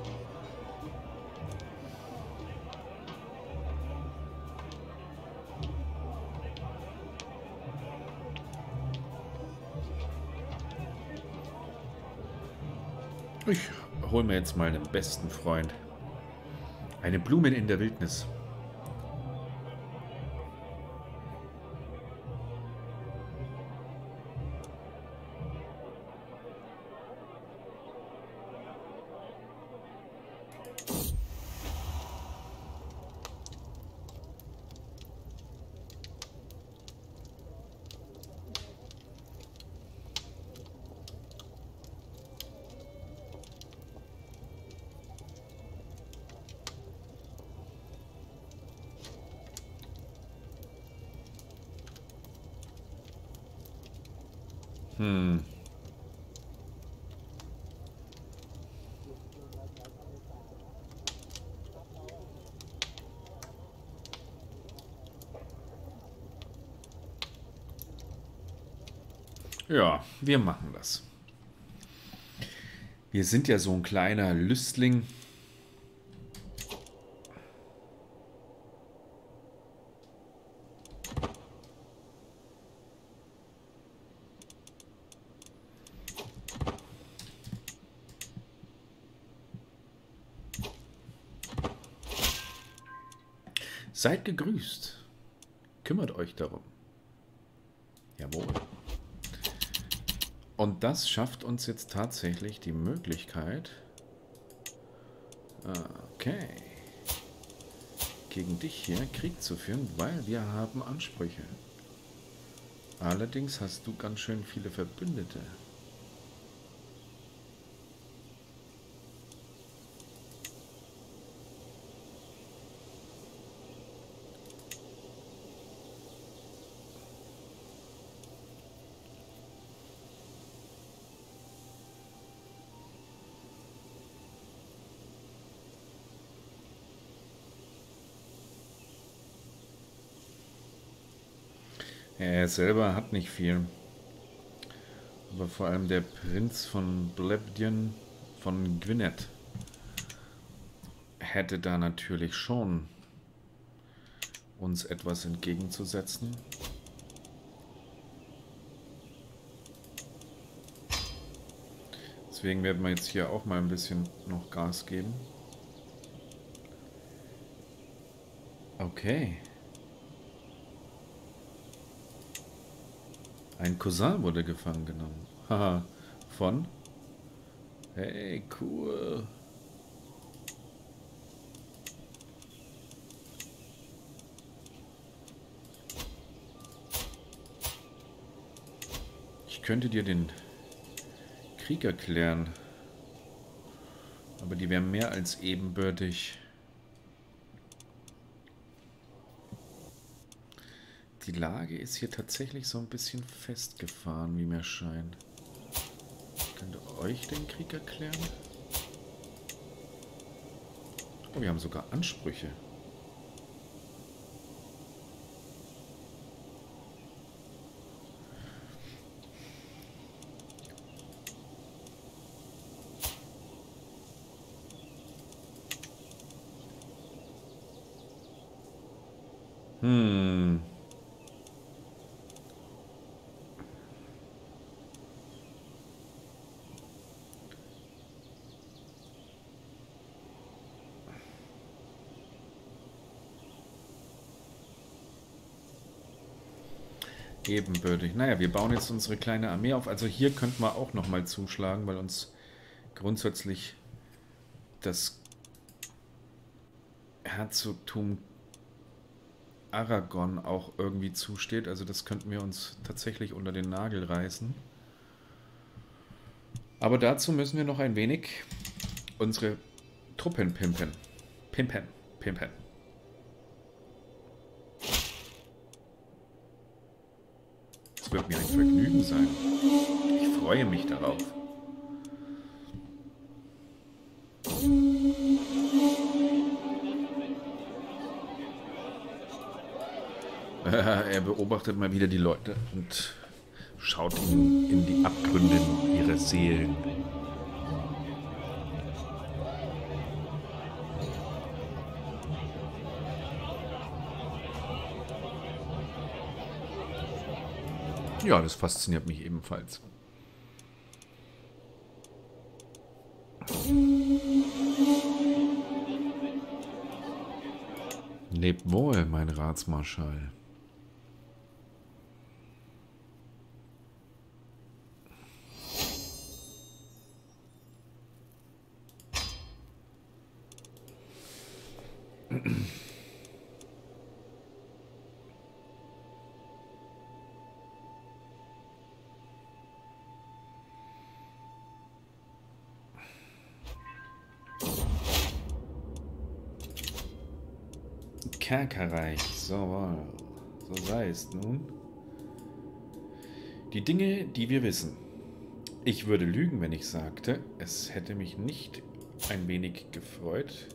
[SPEAKER 1] Ich hole mir jetzt mal einen besten Freund. Eine Blume in der Wildnis. Ja, wir machen das. Wir sind ja so ein kleiner Lüstling. Seid gegrüßt. Kümmert euch darum. Jawohl. Und das schafft uns jetzt tatsächlich die Möglichkeit, okay, gegen dich hier Krieg zu führen, weil wir haben Ansprüche. Allerdings hast du ganz schön viele Verbündete. Er selber hat nicht viel. Aber vor allem der Prinz von Blebdion von Gwynedd hätte da natürlich schon uns etwas entgegenzusetzen. Deswegen werden wir jetzt hier auch mal ein bisschen noch Gas geben. Okay. Ein Cousin wurde gefangen genommen. Haha. Von? Hey, cool. Ich könnte dir den Krieg erklären. Aber die wären mehr als ebenbürtig. Die Lage ist hier tatsächlich so ein bisschen festgefahren, wie mir scheint. Ich könnte euch den Krieg erklären. Oh, wir haben sogar Ansprüche. Ebenbürtig. Naja, wir bauen jetzt unsere kleine Armee auf. Also hier könnten wir auch nochmal zuschlagen, weil uns grundsätzlich das Herzogtum Aragon auch irgendwie zusteht. Also das könnten wir uns tatsächlich unter den Nagel reißen. Aber dazu müssen wir noch ein wenig unsere Truppen pimpen. Pimpen. Es wird mir ein Vergnügen sein. Ich freue mich darauf. Er beobachtet mal wieder die Leute und schaut ihnen in die Abgründe ihrer Seelen. Ja, das fasziniert mich ebenfalls. Lebt wohl, mein Ratsmarschall. Kerkerreich, so sei es nun. Die Dinge, die wir wissen. Ich würde lügen, wenn ich sagte, es hätte mich nicht ein wenig gefreut.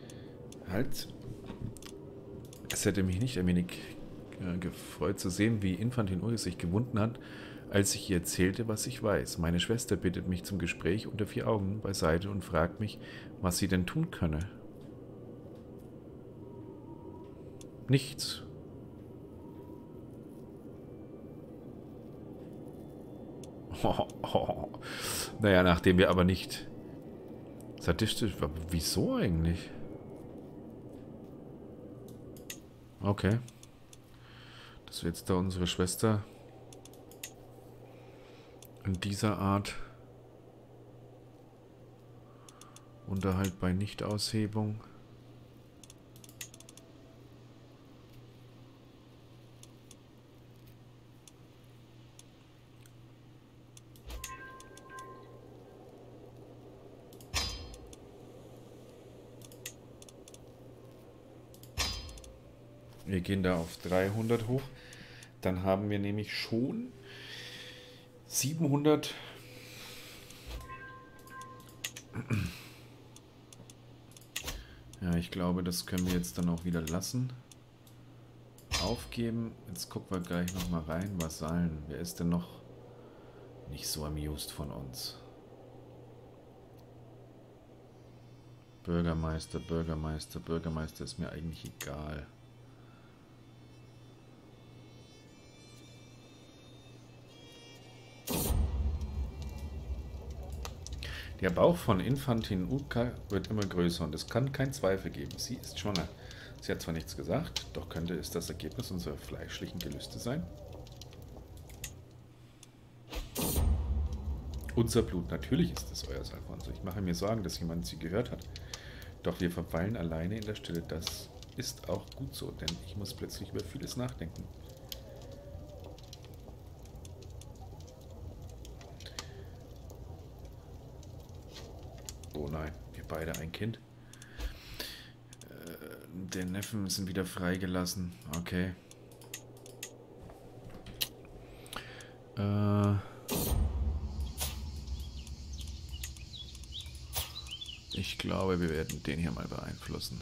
[SPEAKER 1] Es hätte mich nicht ein wenig gefreut zu sehen, wie Infantin sich gewunden hat, als ich ihr erzählte, was ich weiß. Meine Schwester bittet mich zum Gespräch unter 4 Augen beiseite und fragt mich, was sie denn tun könne. Nichts. Naja, nachdem wir aber nicht sadistisch... Wieso eigentlich? Okay. Dass wir jetzt da unsere Schwester in dieser Art Unterhalt bei Nichtaushebung. Wir gehen da auf 300 hoch. Dann haben wir nämlich schon 700. Ja, ich glaube, das können wir jetzt dann auch wieder lassen. aufgeben. Jetzt gucken wir gleich nochmal rein. Vasallen. Wer ist denn noch nicht so amused von uns? Bürgermeister, Bürgermeister, Bürgermeister ist mir eigentlich egal. Der Bauch von Infantin Utka wird immer größer und es kann keinen Zweifel geben. Sie ist schwanger. Sie hat zwar nichts gesagt, doch könnte es das Ergebnis unserer fleischlichen Gelüste sein. Unser Blut, natürlich ist es euer, Alfonso. Ich mache mir Sorgen, dass jemand sie gehört hat. Doch wir verweilen alleine in der Stille. Das ist auch gut so, denn ich muss plötzlich über vieles nachdenken. Oh nein, wir beide ein Kind. Den Neffen sind wieder freigelassen. Okay. Ich glaube, wir werden den hier mal beeinflussen.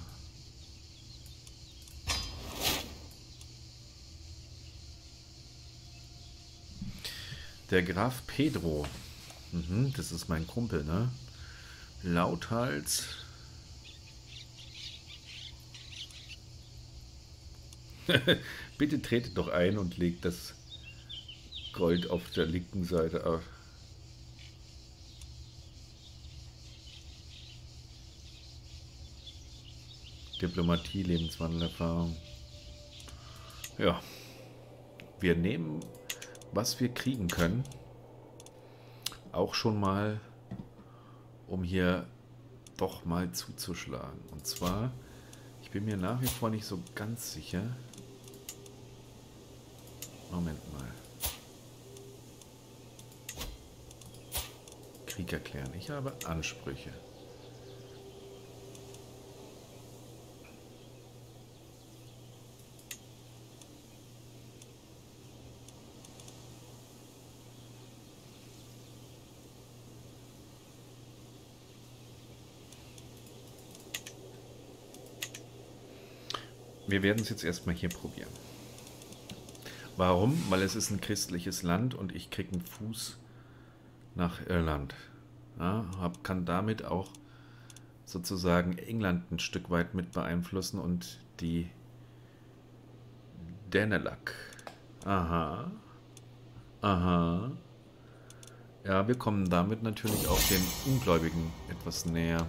[SPEAKER 1] Der Graf Pedro. Das ist mein Kumpel, ne? Lauthals. Bitte tretet doch ein und legt das Gold auf der linken Seite auf. Diplomatie, Lebenswandelerfahrung. Ja. Wir nehmen, was wir kriegen können. Auch schon mal, um hier doch mal zuzuschlagen. Und zwar, ich bin mir nach wie vor nicht so ganz sicher. Moment mal. Krieg erklären. Ich habe Ansprüche. Wir werden es jetzt erstmal hier probieren. Warum? Weil es ist ein christliches Land und ich kriege einen Fuß nach Irland. Ja, kann damit auch sozusagen England ein Stück weit mit beeinflussen und die Dänemark. Aha. Aha. Ja, wir kommen damit natürlich auch den Ungläubigen etwas näher.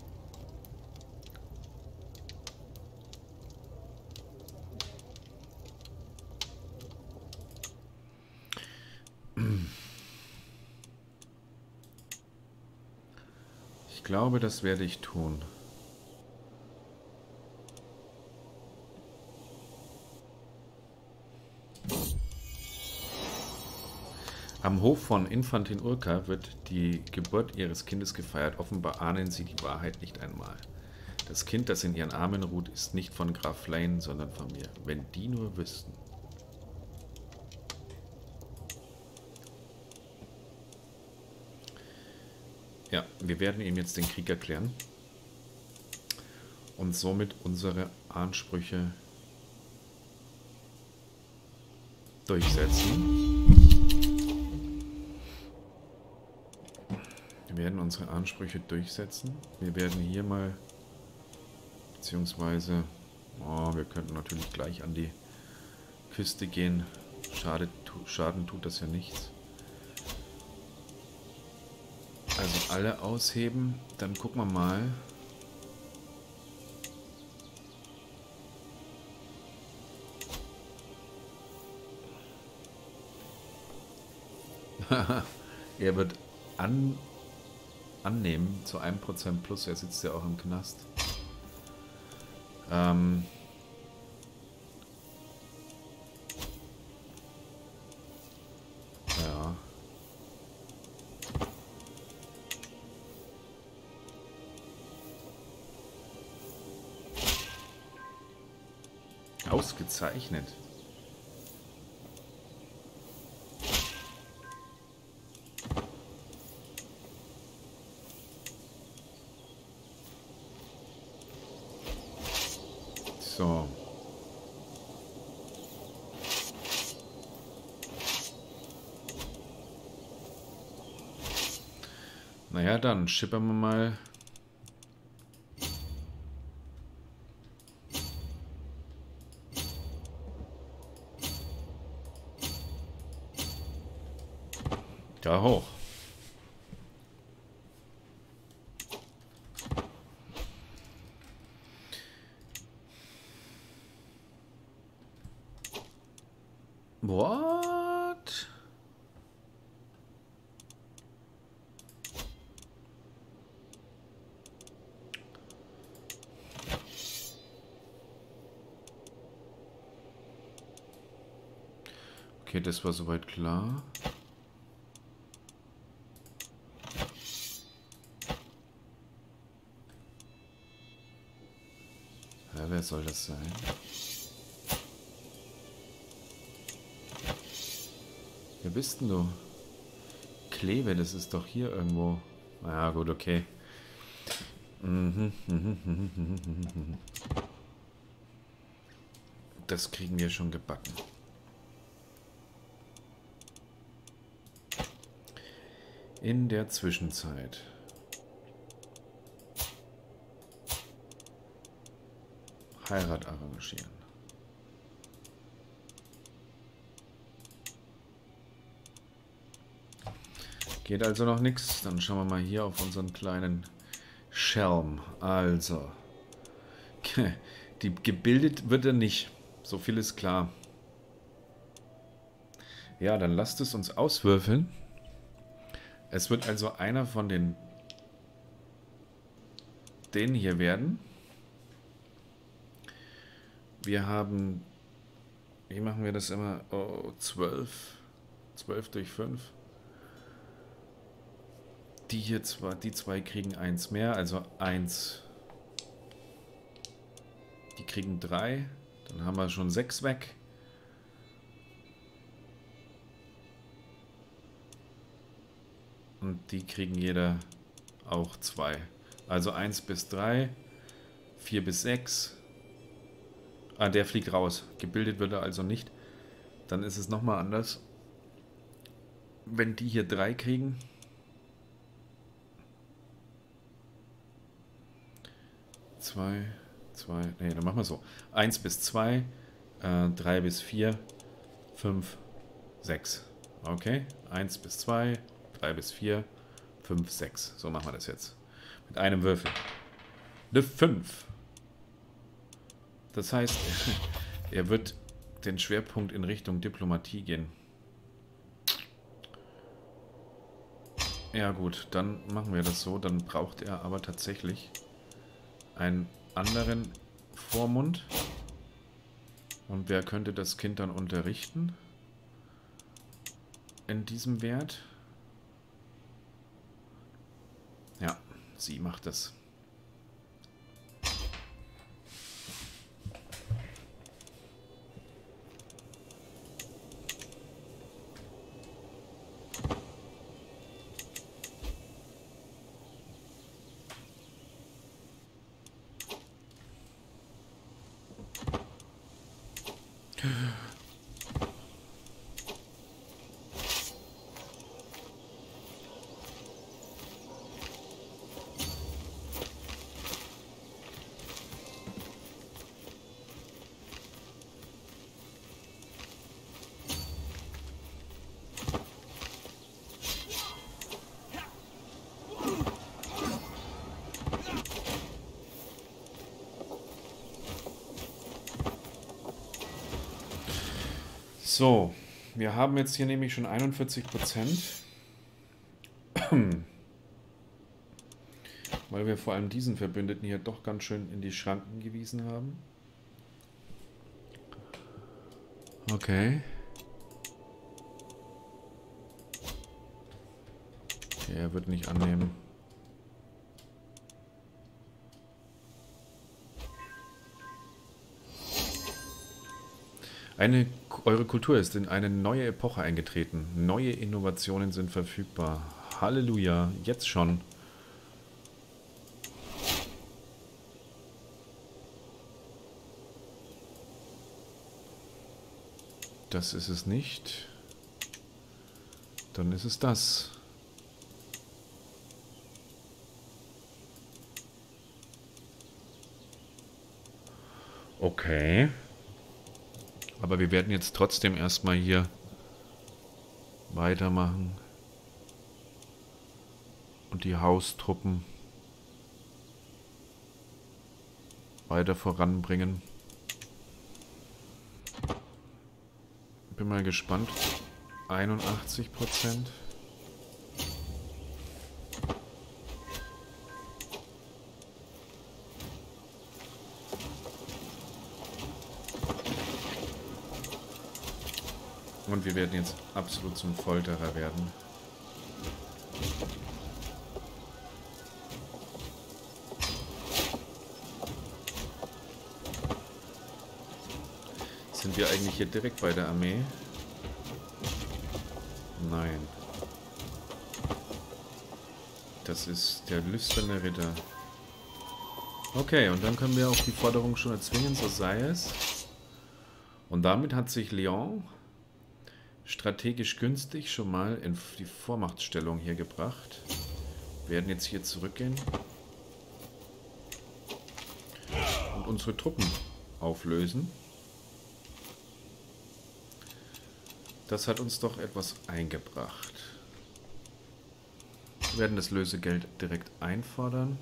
[SPEAKER 1] Ich glaube, das werde ich tun. Am Hof von Infantin Urka wird die Geburt ihres Kindes gefeiert. Offenbar ahnen sie die Wahrheit nicht einmal. Das Kind, das in ihren Armen ruht, ist nicht von Graf Lane, sondern von mir. Wenn die nur wüssten. Ja, wir werden ihm jetzt den Krieg erklären und somit unsere Ansprüche durchsetzen. Wir werden unsere Ansprüche durchsetzen. Wir werden hier mal, beziehungsweise, wir könnten natürlich gleich an die Küste gehen. Schaden tut das ja nichts. Also alle ausheben, dann gucken wir mal. Er wird annehmen zu 1% plus, er sitzt ja auch im Knast. Ja. Ausgezeichnet. So. Naja, dann schippern wir mal. Da hoch. What? Okay, das war soweit klar. Ja, wer soll das sein? Wer bist denn du? Kleve, das ist doch hier irgendwo. Na ja, gut, okay. Das kriegen wir schon gebacken. In der Zwischenzeit. Heirat arrangieren. Geht also noch nichts. Dann schauen wir mal hier auf unseren kleinen Schelm. Also. Die gebildet wird er nicht. So viel ist klar. Ja, dann lasst es uns auswürfeln. Es wird also einer von denen hier werden. Wir haben, wie machen wir das immer? Oh, 12. 12 durch 5. Die hier zwar, die zwei kriegen 1 mehr, also 1. Die kriegen 3. Dann haben wir schon 6 weg. Und die kriegen jeder auch 2. Also 1 bis 3, 4 bis 6. Ah, der fliegt raus. Gebildet wird er also nicht. Dann ist es nochmal anders. Wenn die hier 3 kriegen. 2, 2, ne, dann machen wir so. 1 bis 2, 3 bis 4, 5, 6. Okay, 1 bis 2, 3 bis 4, 5, 6. So machen wir das jetzt. Mit einem Würfel. Eine 5. Das heißt, er wird den Schwerpunkt in Richtung Diplomatie gehen. Ja gut, dann machen wir das so. Dann braucht er aber tatsächlich einen anderen Vormund. Und wer könnte das Kind dann unterrichten? In diesem Wert? Ja, sie macht das. So, wir haben jetzt hier nämlich schon 41%. Weil wir vor allem diesen Verbündeten hier doch ganz schön in die Schranken gewiesen haben. Okay. Okay, er wird nicht annehmen. Eure Kultur ist in eine neue Epoche eingetreten. Neue Innovationen sind verfügbar. Halleluja, jetzt schon. Das ist es nicht. Dann ist es das. Okay. Aber wir werden jetzt trotzdem erstmal hier weitermachen. Und die Haustruppen weiter voranbringen. Bin mal gespannt. 81%. Und wir werden jetzt absolut zum Folterer werden. Sind wir eigentlich hier direkt bei der Armee? Nein. Das ist der lüsterne Ritter. Okay, und dann können wir auch die Forderung schon erzwingen, so sei es. Und damit hat sich Lyon strategisch günstig schon mal in die Vormachtstellung hier gebracht. Wir werden jetzt hier zurückgehen und unsere Truppen auflösen. Das hat uns doch etwas eingebracht. Wir werden das Lösegeld direkt einfordern.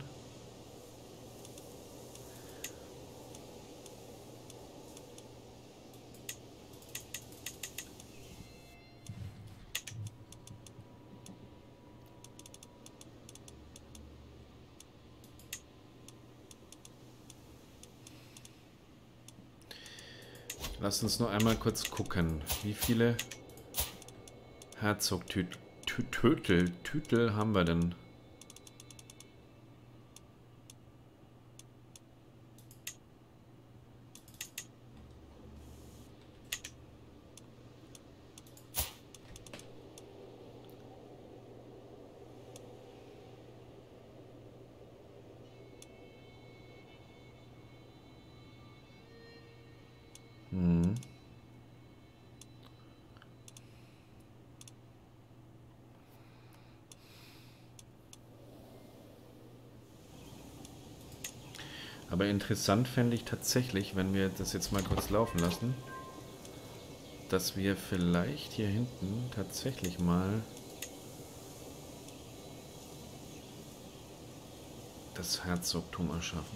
[SPEAKER 1] Lass uns nur einmal kurz gucken, wie viele Herzogtitel haben wir denn? Aber interessant fände ich tatsächlich, wenn wir das jetzt mal kurz laufen lassen, dass wir vielleicht hier hinten tatsächlich mal das Herzogtum erschaffen.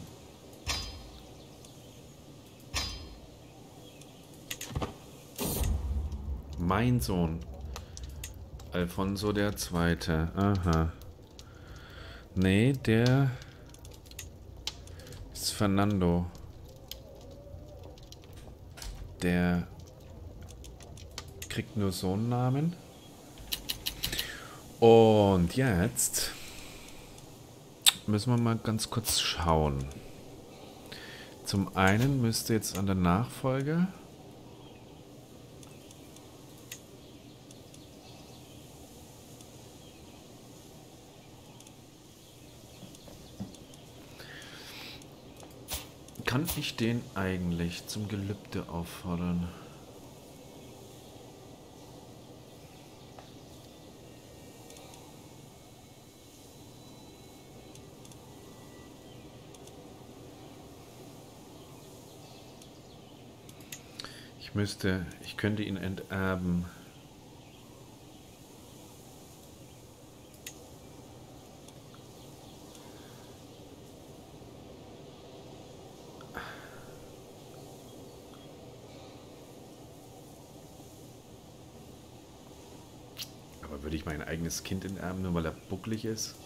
[SPEAKER 1] Mein Sohn, Alfonso der Zweite. Aha. Nee, der ist Fernando. Der kriegt nur so einen Namen. Und jetzt müssen wir mal ganz kurz schauen. Zum einen müsste jetzt an der Nachfolge kann ich den eigentlich zum Gelübde auffordern? Ich könnte ihn enterben. Aber würde ich mein eigenes Kind enterben, nur weil er bucklig ist?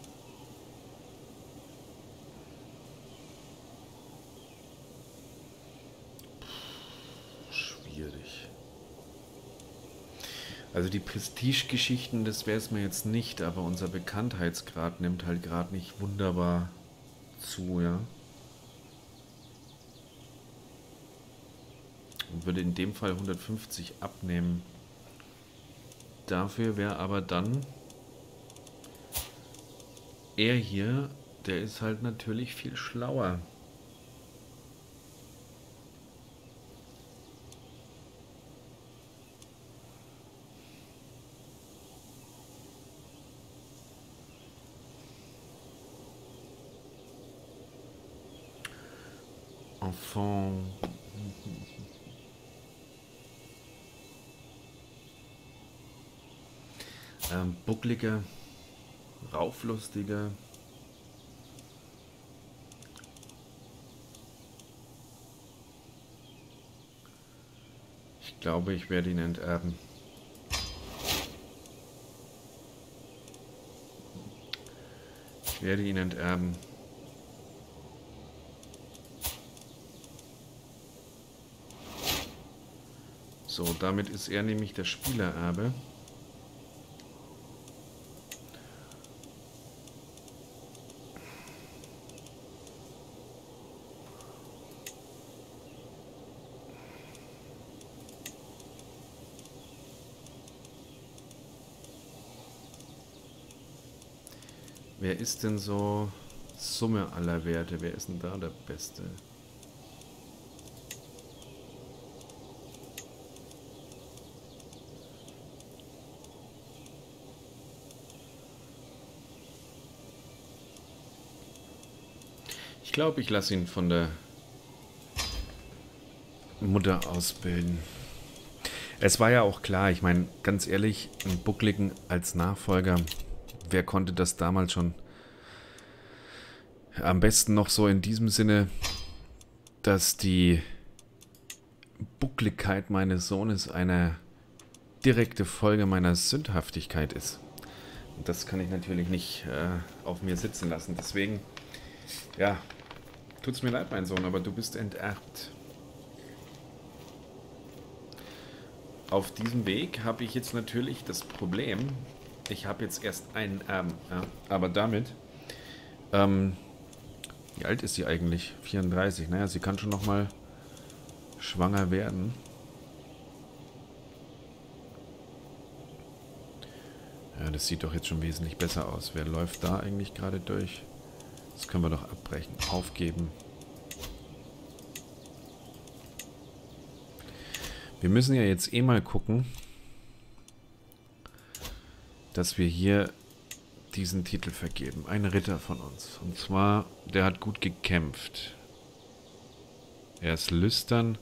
[SPEAKER 1] Schwierig. Also die Prestige-Geschichten, das wäre es mir jetzt nicht, aber unser Bekanntheitsgrad nimmt halt gerade nicht wunderbar zu, ja. Und würde in dem Fall 150 abnehmen. Dafür wäre aber dann er hier, der ist halt natürlich viel schlauer. Enfant. Bucklige, rauflustige. Ich glaube, ich werde ihn enterben. Ich werde ihn enterben. So, damit ist er nämlich der Spielererbe. Wer ist denn so Summe aller Werte? Wer ist denn da der Beste? Ich glaube, ich lasse ihn von der Mutter ausbilden. Es war ja auch klar, ich meine, ganz ehrlich, einen Buckligen als Nachfolger, wer konnte das damals schon? Am besten noch so in diesem Sinne, dass die Buckligkeit meines Sohnes eine direkte Folge meiner Sündhaftigkeit ist. Und das kann ich natürlich nicht auf mir sitzen lassen. Deswegen, ja, tut's mir leid, mein Sohn, aber du bist enterbt. Auf diesem Weg habe ich jetzt natürlich das Problem, ich habe jetzt erst einen Erben, ja, aber damit, wie alt ist sie eigentlich? 34, naja, sie kann schon nochmal schwanger werden. Ja, das sieht doch jetzt schon wesentlich besser aus. Wer läuft da eigentlich gerade durch? Das können wir doch abbrechen, aufgeben. Wir müssen ja jetzt eh mal gucken, dass wir hier diesen Titel vergeben. Ein Ritter von uns. Und zwar, der hat gut gekämpft. Er ist lüstern.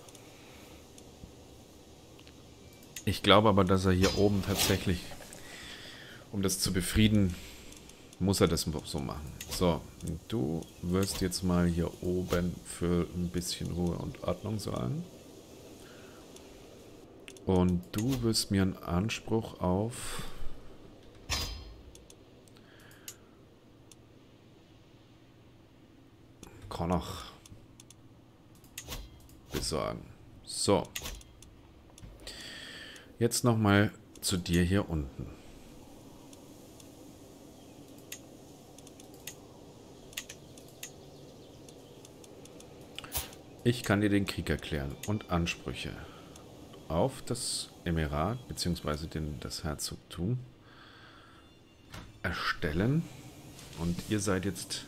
[SPEAKER 1] Ich glaube aber, dass er hier oben tatsächlich, um das zu befrieden, muss er das so machen. So, du wirst jetzt mal hier oben für ein bisschen Ruhe und Ordnung sorgen. Und du wirst mir einen Anspruch auf Connacht besorgen. So. Jetzt nochmal zu dir hier unten. Ich kann dir den Krieg erklären und Ansprüche auf das Emirat bzw. das Herzogtum erstellen. Und ihr seid jetzt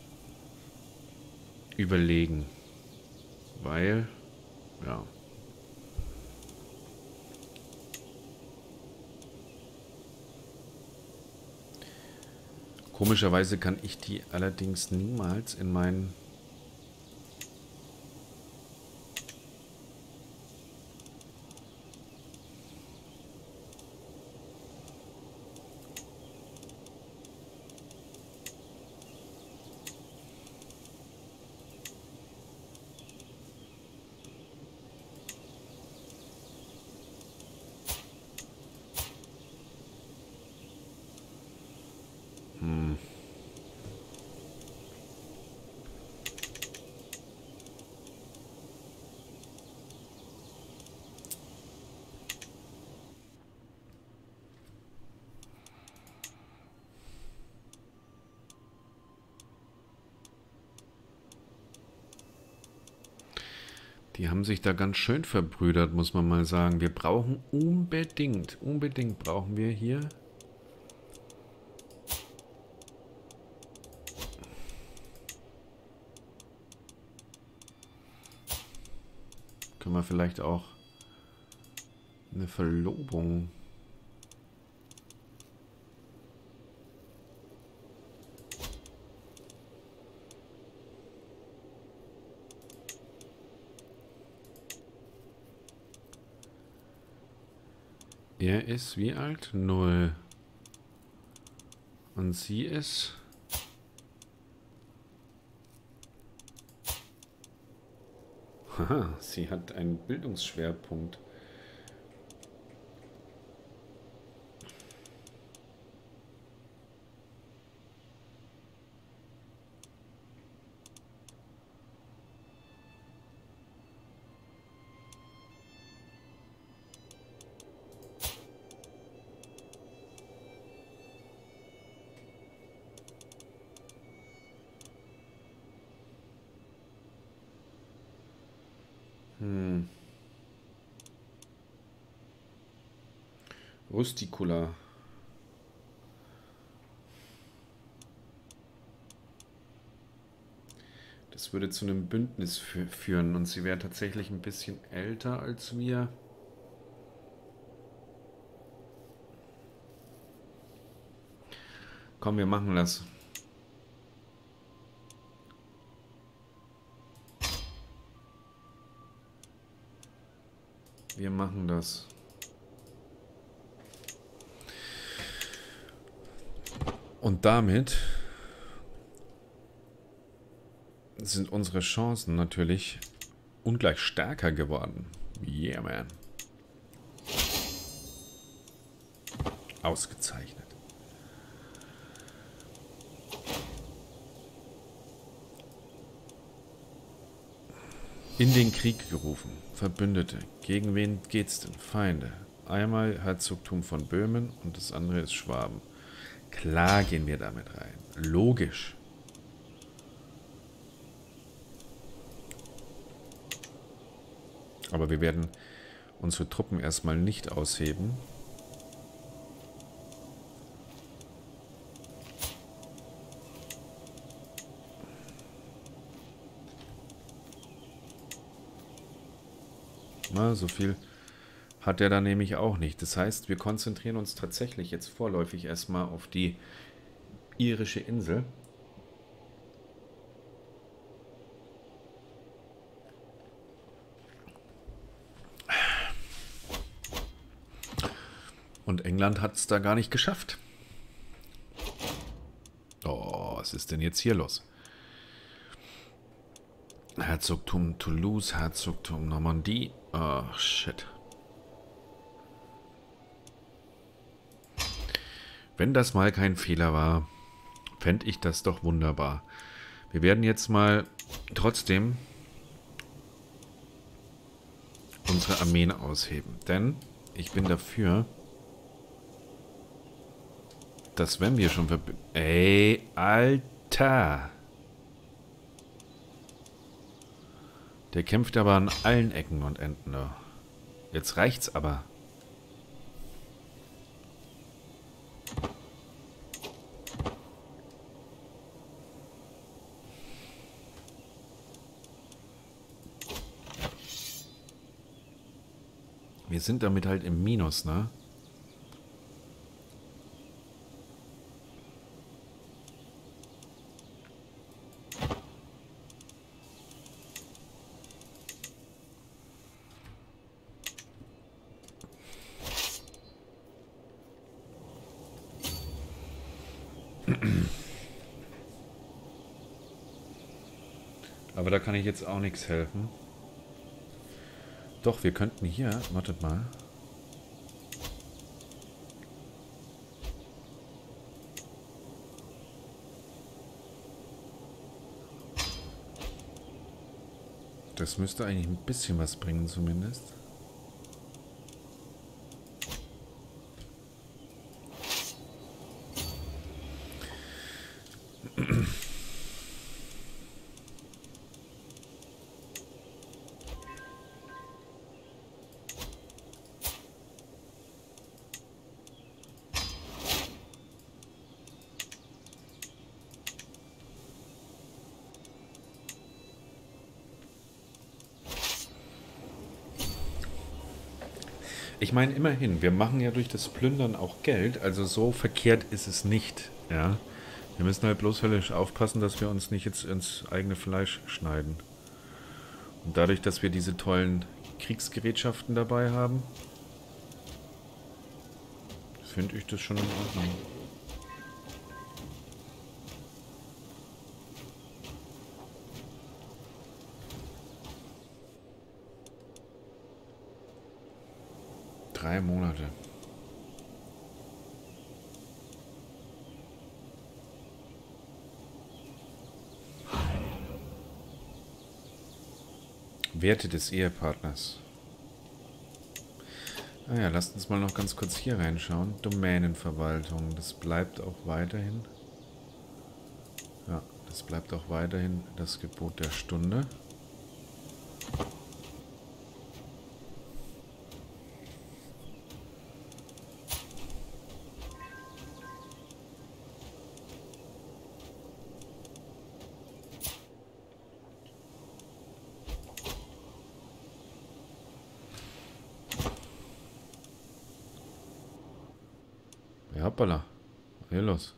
[SPEAKER 1] überlegen, weil, ja, komischerweise kann ich die allerdings niemals in meinen die haben sich da ganz schön verbrüdert, muss man mal sagen. Wir brauchen unbedingt brauchen wir hier können wir vielleicht auch eine Verlobung. Er ist wie alt? 0. Und sie ist... Haha, sie hat einen Bildungsschwerpunkt. Rusticula. Das würde zu einem Bündnis führen und sie wäre tatsächlich ein bisschen älter als wir. Komm, wir machen das. Wir machen das. Und damit sind unsere Chancen natürlich ungleich stärker geworden. Yeah, man. Ausgezeichnet. In den Krieg gerufen. Verbündete. Gegen wen geht's denn? Feinde. Einmal Herzogtum von Böhmen und das andere ist Schwaben. Klar gehen wir damit rein. Logisch. Aber wir werden unsere Truppen erstmal nicht ausheben. Na, so viel hat er da nämlich auch nicht. Das heißt, wir konzentrieren uns tatsächlich jetzt vorläufig erstmal auf die irische Insel. Und England hat es da gar nicht geschafft. Oh, was ist denn jetzt hier los? Herzogtum Toulouse, Herzogtum Normandie. Oh, shit. Wenn das mal kein Fehler war, fände ich das doch wunderbar. Wir werden jetzt mal trotzdem unsere Armeen ausheben. Denn ich bin dafür, dass wenn wir schon Ey, Alter! Der kämpft aber an allen Ecken und Enden da. Jetzt reicht's aber. Wir sind damit halt im Minus, ne? Aber da kann ich jetzt auch nichts helfen. Doch, wir könnten hier, wartet mal. Das müsste eigentlich ein bisschen was bringen zumindest. Ich meine, immerhin, wir machen ja durch das Plündern auch Geld, also so verkehrt ist es nicht, ja. Wir müssen halt bloß höllisch aufpassen, dass wir uns nicht jetzt ins eigene Fleisch schneiden. Und dadurch, dass wir diese tollen Kriegsgerätschaften dabei haben, finde ich das schon in Ordnung. Drei Monate. Werte des Ehepartners. Ah ja, lasst uns mal noch ganz kurz hier reinschauen. Domänenverwaltung, das bleibt auch weiterhin. Ja, das bleibt auch weiterhin das Gebot der Stunde. Ja, hoppala. Hier los.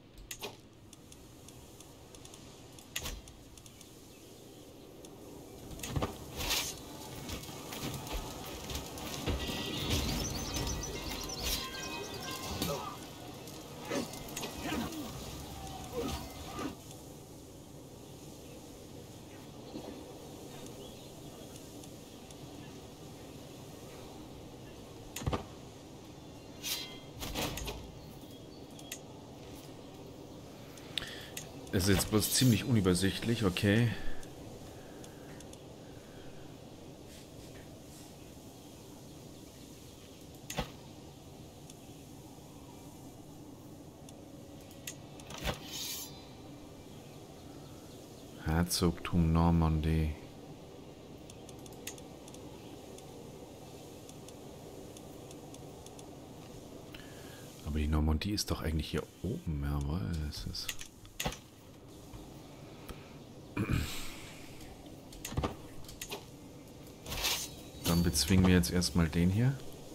[SPEAKER 1] Es ist jetzt bloß ziemlich unübersichtlich, okay. Herzogtum Normandie. Aber die Normandie ist doch eigentlich hier oben, jawohl. Das ist... Dann bezwingen wir jetzt erstmal den hier.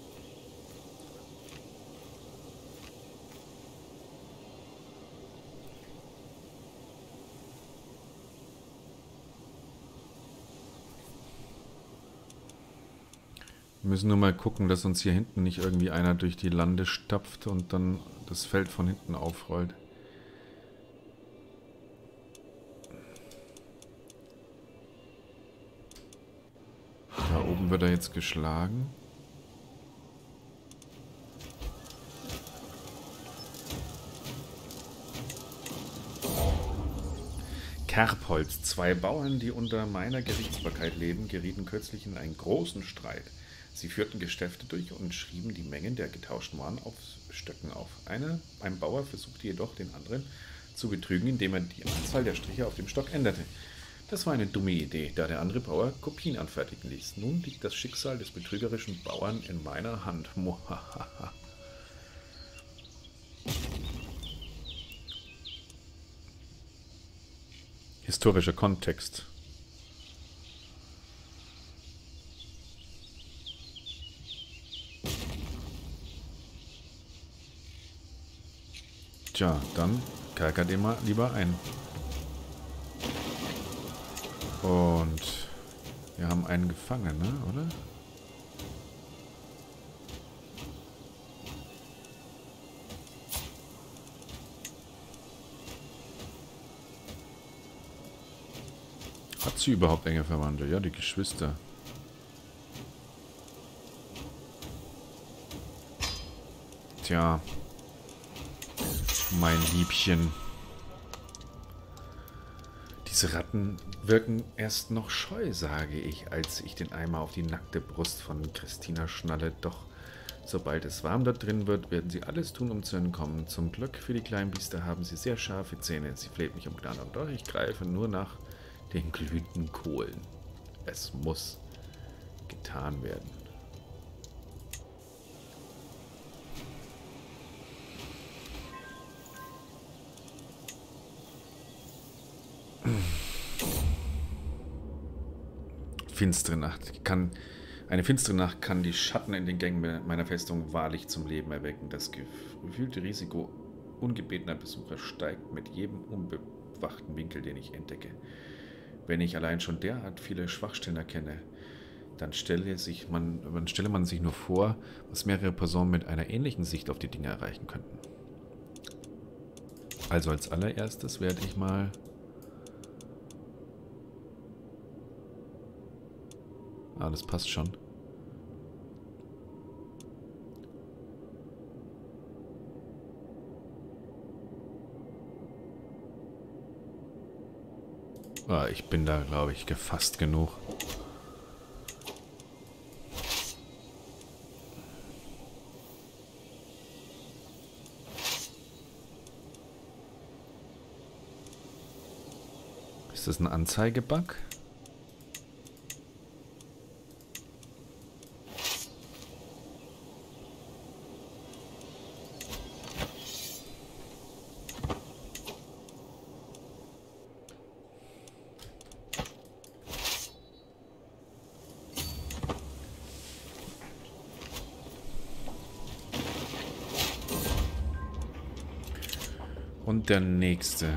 [SPEAKER 1] Wir müssen nur mal gucken, dass uns hier hinten nicht irgendwie einer durch die Lande stapft und dann das Feld von hinten aufrollt. Da oben wird er jetzt geschlagen. Kerbholz. Zwei Bauern, die unter meiner Gerichtsbarkeit leben, gerieten kürzlich in einen großen Streit. Sie führten Geschäfte durch und schrieben die Mengen der getauschten Waren auf Stöcken auf. Ein Bauer versuchte jedoch, den anderen zu betrügen, indem er die Anzahl der Striche auf dem Stock änderte. Das war eine dumme Idee, da der andere Bauer Kopien anfertigen ließ. Nun liegt das Schicksal des betrügerischen Bauern in meiner Hand. Mohahaha. Historischer Kontext. Tja, dann kerkert ihr mal lieber ein. Und wir haben einen gefangen, ne? Oder? Hat sie überhaupt enge Verwandte? Ja, die Geschwister. Tja. Mein Liebchen. Diese Ratten wirken erst noch scheu, sage ich, als ich den Eimer auf die nackte Brust von Christina schnalle. Doch sobald es warm dort drin wird, werden sie alles tun, um zu entkommen. Zum Glück für die kleinen Biester haben sie sehr scharfe Zähne. Sie fleht mich um Gnade, und doch ich greife nur nach den glühenden Kohlen. Es muss getan werden. Finstere Nacht. Eine finstere Nacht kann die Schatten in den Gängen meiner Festung wahrlich zum Leben erwecken. Das gefühlte Risiko ungebetener Besucher steigt mit jedem unbewachten Winkel, den ich entdecke. Wenn ich allein schon derart viele Schwachstellen erkenne, Dann stelle man sich nur vor, was mehrere Personen mit einer ähnlichen Sicht auf die Dinge erreichen könnten. Also als allererstes werde ich mal das passt schon. Ich bin da, glaube ich, gefasst genug. Ist das ein Anzeigebug? Und der nächste.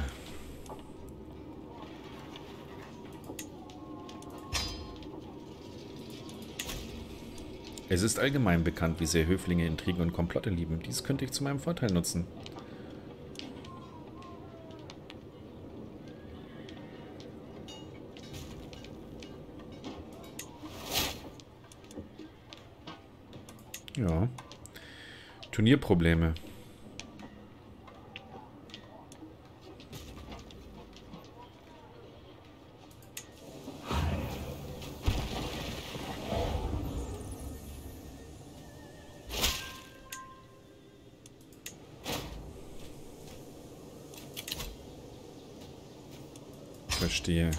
[SPEAKER 1] Es ist allgemein bekannt, wie sehr Höflinge Intrigen und Komplotte lieben. Dies könnte ich zu meinem Vorteil nutzen. Ja. Turnierprobleme. Verstehe.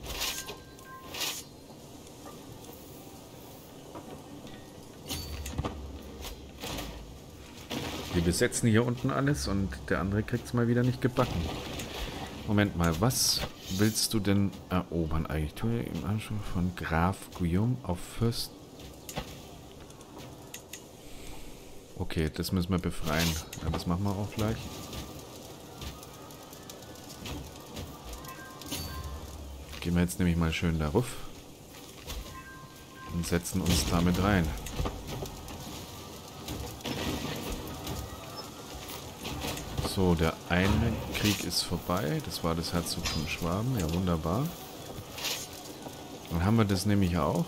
[SPEAKER 1] Wir besetzen hier unten alles und der andere kriegt es mal wieder nicht gebacken. Moment mal, was willst du denn erobern eigentlich? Tue im Anschluss von Graf Guillaume auf Fürst... Okay, das müssen wir befreien. Ja, das machen wir auch gleich. Gehen wir jetzt nämlich mal schön darauf und setzen uns damit rein. So, der eine Krieg ist vorbei. Das war das Herzogtum Schwaben. Ja, wunderbar. Dann haben wir das nämlich auch.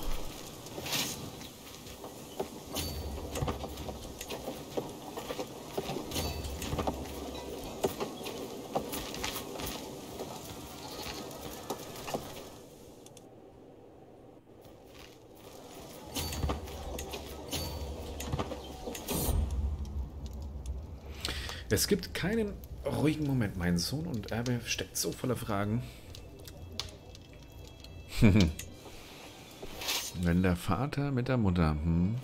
[SPEAKER 1] Es gibt keinen ruhigen Moment. Mein Sohn und Erbe steckt so voller Fragen. Wenn der Vater mit der Mutter...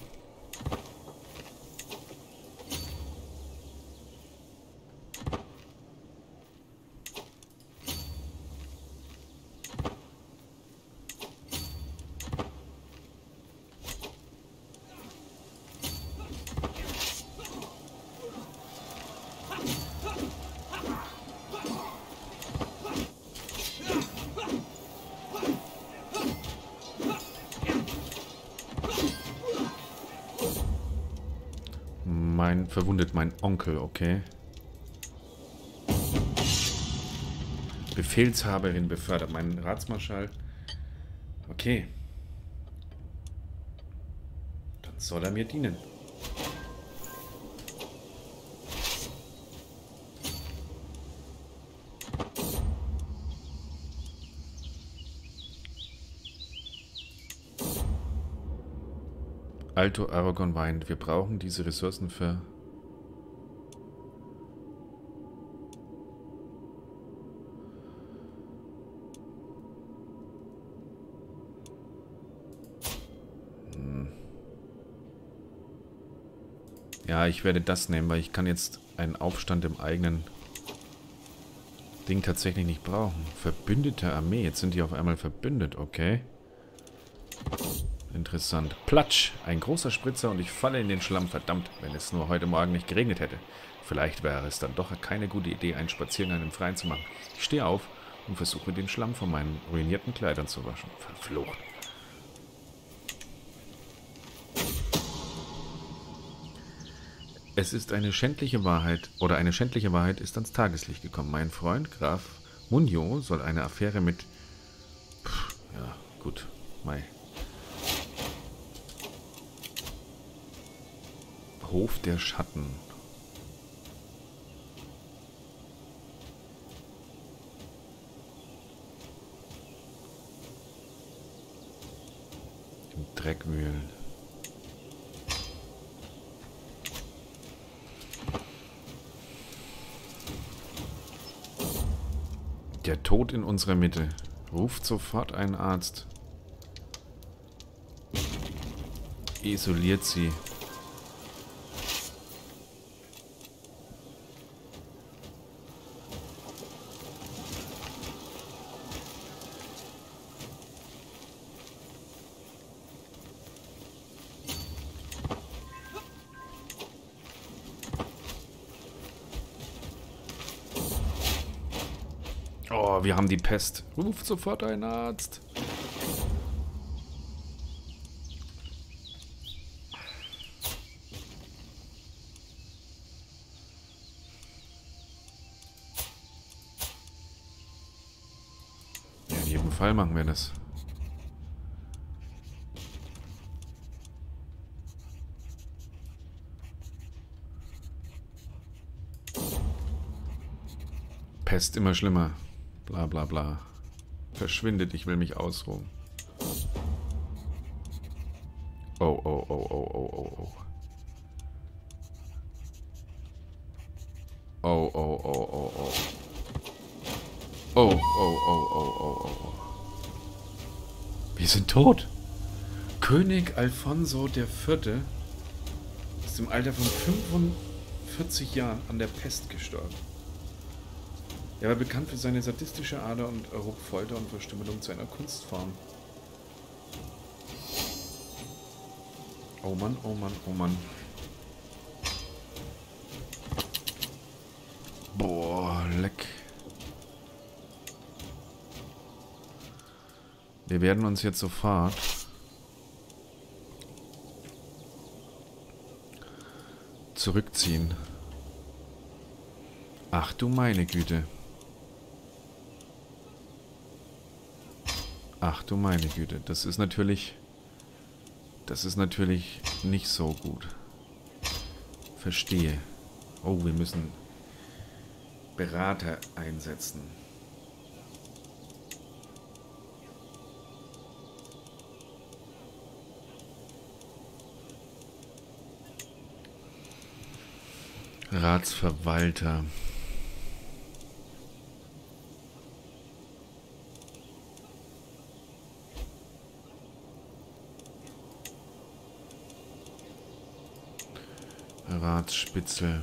[SPEAKER 1] Verwundet mein Onkel, okay. Befehlshaberin befördert. Mein Ratsmarschall. Okay. Dann soll er mir dienen. Alto Aragon weint. Wir brauchen diese Ressourcen für... Ja, ich werde das nehmen, weil ich kann jetzt einen Aufstand im eigenen Ding tatsächlich nicht brauchen. Verbündete Armee. Jetzt sind die auf einmal verbündet, okay. Interessant. Platsch! Ein großer Spritzer und ich falle in den Schlamm. Verdammt, wenn es nur heute Morgen nicht geregnet hätte. Vielleicht wäre es dann doch keine gute Idee, einen Spaziergang im Freien zu machen. Ich stehe auf und versuche den Schlamm von meinen ruinierten Kleidern zu waschen. Verflucht. Es ist eine schändliche Wahrheit, oder eine schändliche Wahrheit ist ans Tageslicht gekommen. Mein Freund Graf Munjo soll eine Affäre mit... Ja, gut, Mai. Hof der Schatten. Im Dreck wühlen. Der Tod in unserer Mitte. Ruft sofort einen Arzt. Isoliert sie. Oh, wir haben die Pest. Ruft sofort einen Arzt. Ja, in jedem Fall machen wir das. Pest immer schlimmer. Bla bla bla. Verschwindet, ich will mich ausruhen. Oh, oh, oh, oh, oh, oh, oh. Oh, oh, oh, oh, oh. Oh, oh, oh, oh, oh, oh. Wir sind tot. König Alfonso IV. ist im Alter von 45 Jahren an der Pest gestorben. Er war bekannt für seine sadistische Ader und erhob Folter und Verstümmelung zu einer Kunstform. Oh Mann, oh Mann, oh Mann. Boah, leck. Wir werden uns jetzt sofort zurückziehen. Ach du meine Güte. Ach du meine Güte. Das ist natürlich nicht so gut. Verstehe. Oh, wir müssen Berater einsetzen. Ratsverwalter. Ratsspitzel.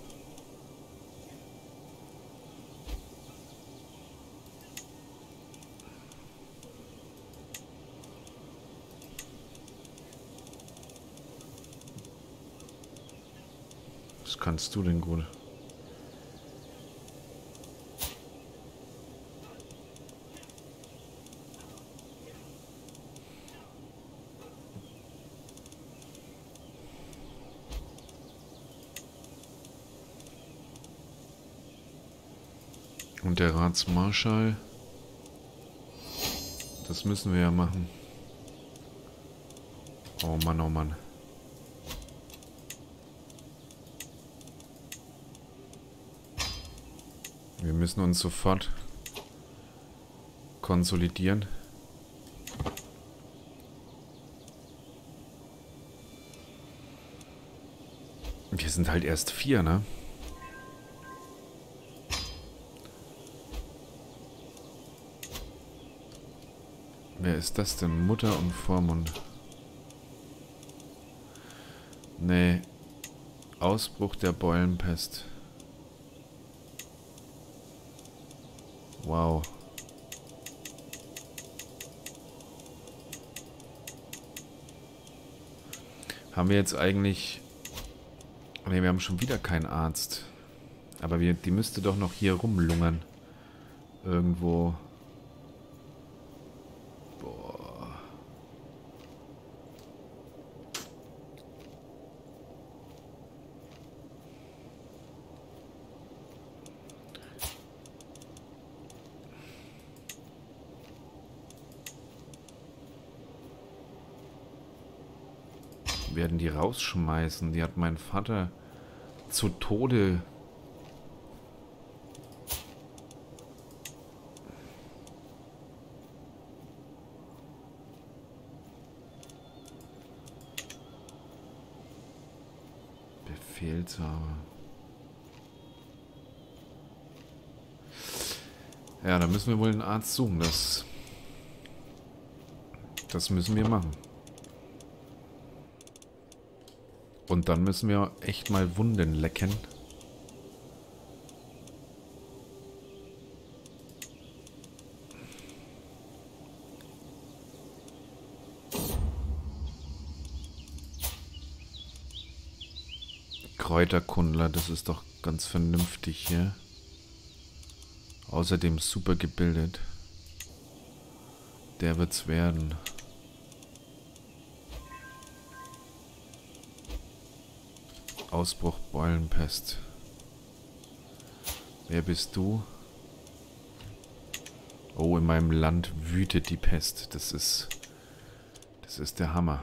[SPEAKER 1] Was kannst du denn gut? Und der Ratsmarschall, das müssen wir ja machen. Oh Mann, oh Mann. Wir müssen uns sofort konsolidieren. Wir sind halt erst 4, ne? Wer ist das denn? Mutter und Vormund. Nee. Ausbruch der Beulenpest. Wow. Haben wir jetzt eigentlich... Ne, wir haben schon wieder keinen Arzt. Aber die müsste doch noch hier rumlungern. Irgendwo... werden die rausschmeißen. Die hat mein Vater zu Tode... Befehlshaber. Ja, da müssen wir wohl einen Arzt suchen. Das müssen wir machen. Und dann müssen wir echt mal Wunden lecken. Kräuterkundler, das ist doch ganz vernünftig hier. Außerdem super gebildet. Der wird's werden. Ausbruch Beulenpest. Wer bist du? Oh, in meinem Land wütet die Pest. Das ist der Hammer.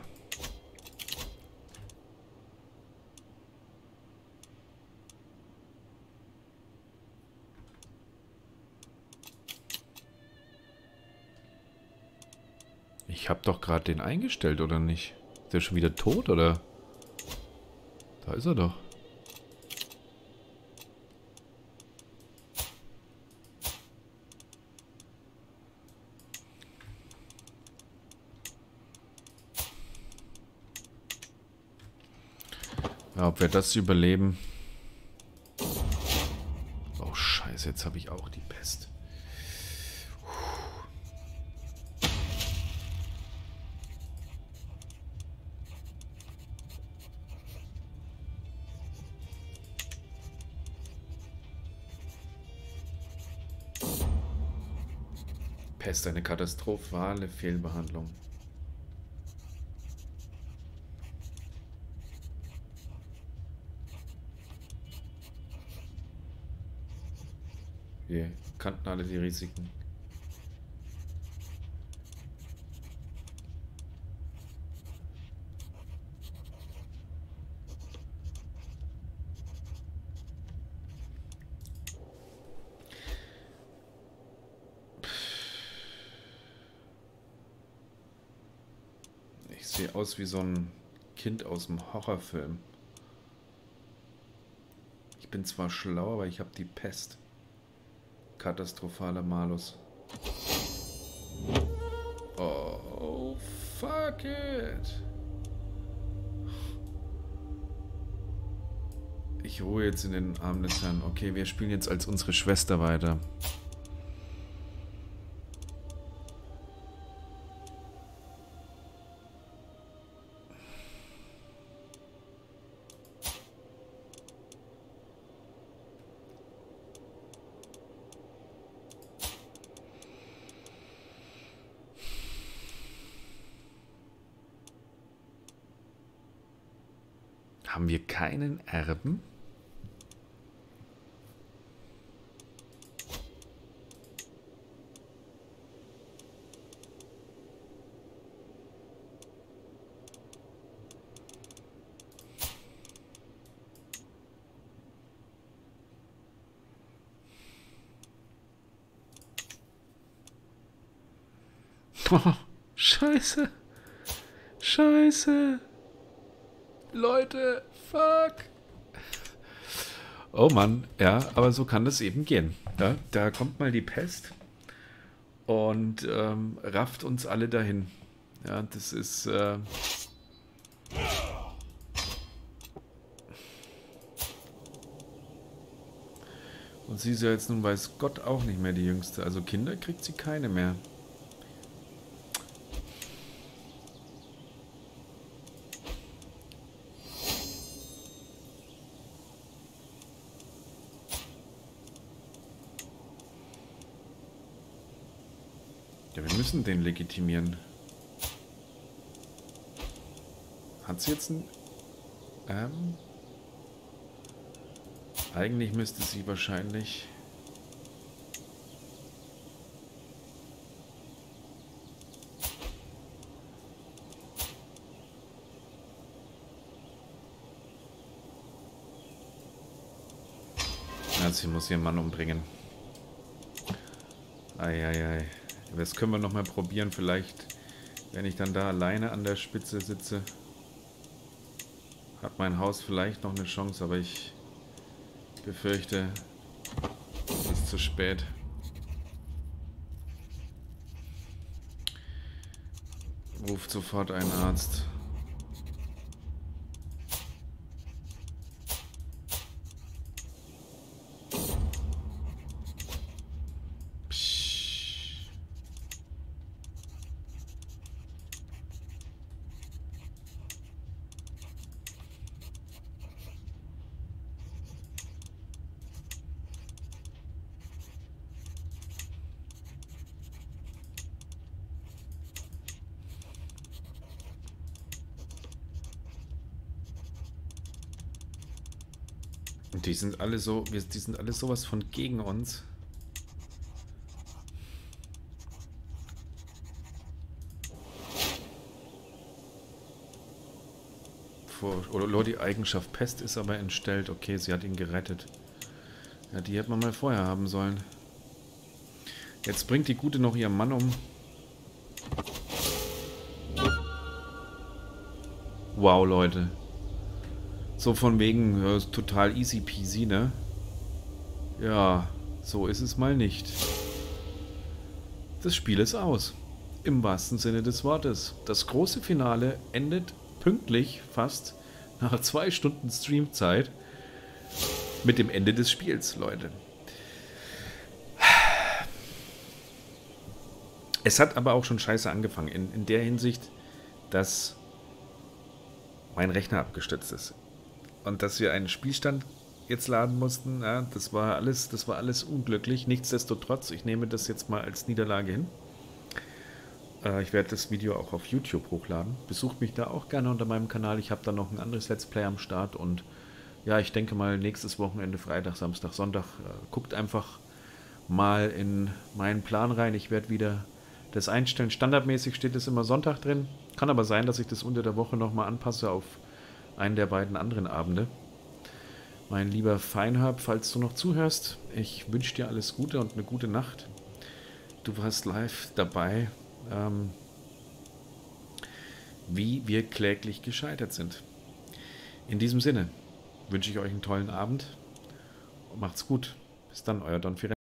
[SPEAKER 1] Ich habe doch gerade den eingestellt, oder nicht? Ist der schon wieder tot, oder? Da ist er doch. Ja, ob wir das überleben... Oh, scheiße, jetzt habe ich auch die Pest. Pest, eine katastrophale Fehlbehandlung. Wir kannten alle die Risiken. Ich sehe aus wie so ein Kind aus dem Horrorfilm. Ich bin zwar schlau, aber ich habe die Pest. Katastrophaler Malus. Oh, fuck it. Ich ruhe jetzt in den Armen des Herrn. Okay, wir spielen jetzt als unsere Schwester weiter. Haben wir keinen Erben? Oh, Scheiße. Scheiße. Leute, fuck. Oh Mann, ja, aber so kann das eben gehen. Ja, da kommt mal die Pest und rafft uns alle dahin. Ja, das ist... Und sie ist ja jetzt nun weiß Gott auch nicht mehr die Jüngste. Also Kinder kriegt sie keine mehr. Ja, wir müssen den legitimieren. Hat sie jetzt ein... Eigentlich müsste sie wahrscheinlich... Also sie muss ihren Mann umbringen. Eieiei. Das können wir nochmal probieren. Vielleicht, wenn ich dann da alleine an der Spitze sitze, hat mein Haus vielleicht noch eine Chance, aber ich befürchte, es ist zu spät. Ruft sofort einen Arzt. Und die sind alle so, die sind alle sowas von gegen uns. Oder die Eigenschaft Pest ist aber entstellt. Okay, sie hat ihn gerettet. Ja, die hätte man mal vorher haben sollen. Jetzt bringt die Gute noch ihren Mann um. Wow, Leute. So von wegen, ja, ist total easy peasy, ne? Ja, so ist es mal nicht. Das Spiel ist aus. Im wahrsten Sinne des Wortes. Das große Finale endet pünktlich, fast nach 2 Stunden Streamzeit, mit dem Ende des Spiels, Leute. Es hat aber auch schon scheiße angefangen, in der Hinsicht, dass mein Rechner abgestürzt ist. Und dass wir einen Spielstand jetzt laden mussten, ja, das war alles unglücklich. Nichtsdestotrotz, ich nehme das jetzt mal als Niederlage hin. Ich werde das Video auch auf YouTube hochladen. Besucht mich da auch gerne unter meinem Kanal. Ich habe da noch ein anderes Let's Play am Start. Und ja, ich denke mal nächstes Wochenende, Freitag, Samstag, Sonntag, guckt einfach mal in meinen Plan rein. Ich werde wieder das einstellen. Standardmäßig steht es immer Sonntag drin. Kann aber sein, dass ich das unter der Woche nochmal anpasse auf einen der beiden anderen Abende. Mein lieber Feinherb, falls du noch zuhörst, ich wünsche dir alles Gute und eine gute Nacht. Du warst live dabei, wie wir kläglich gescheitert sind. In diesem Sinne wünsche ich euch einen tollen Abend. Macht's gut. Bis dann, euer Don Firenze.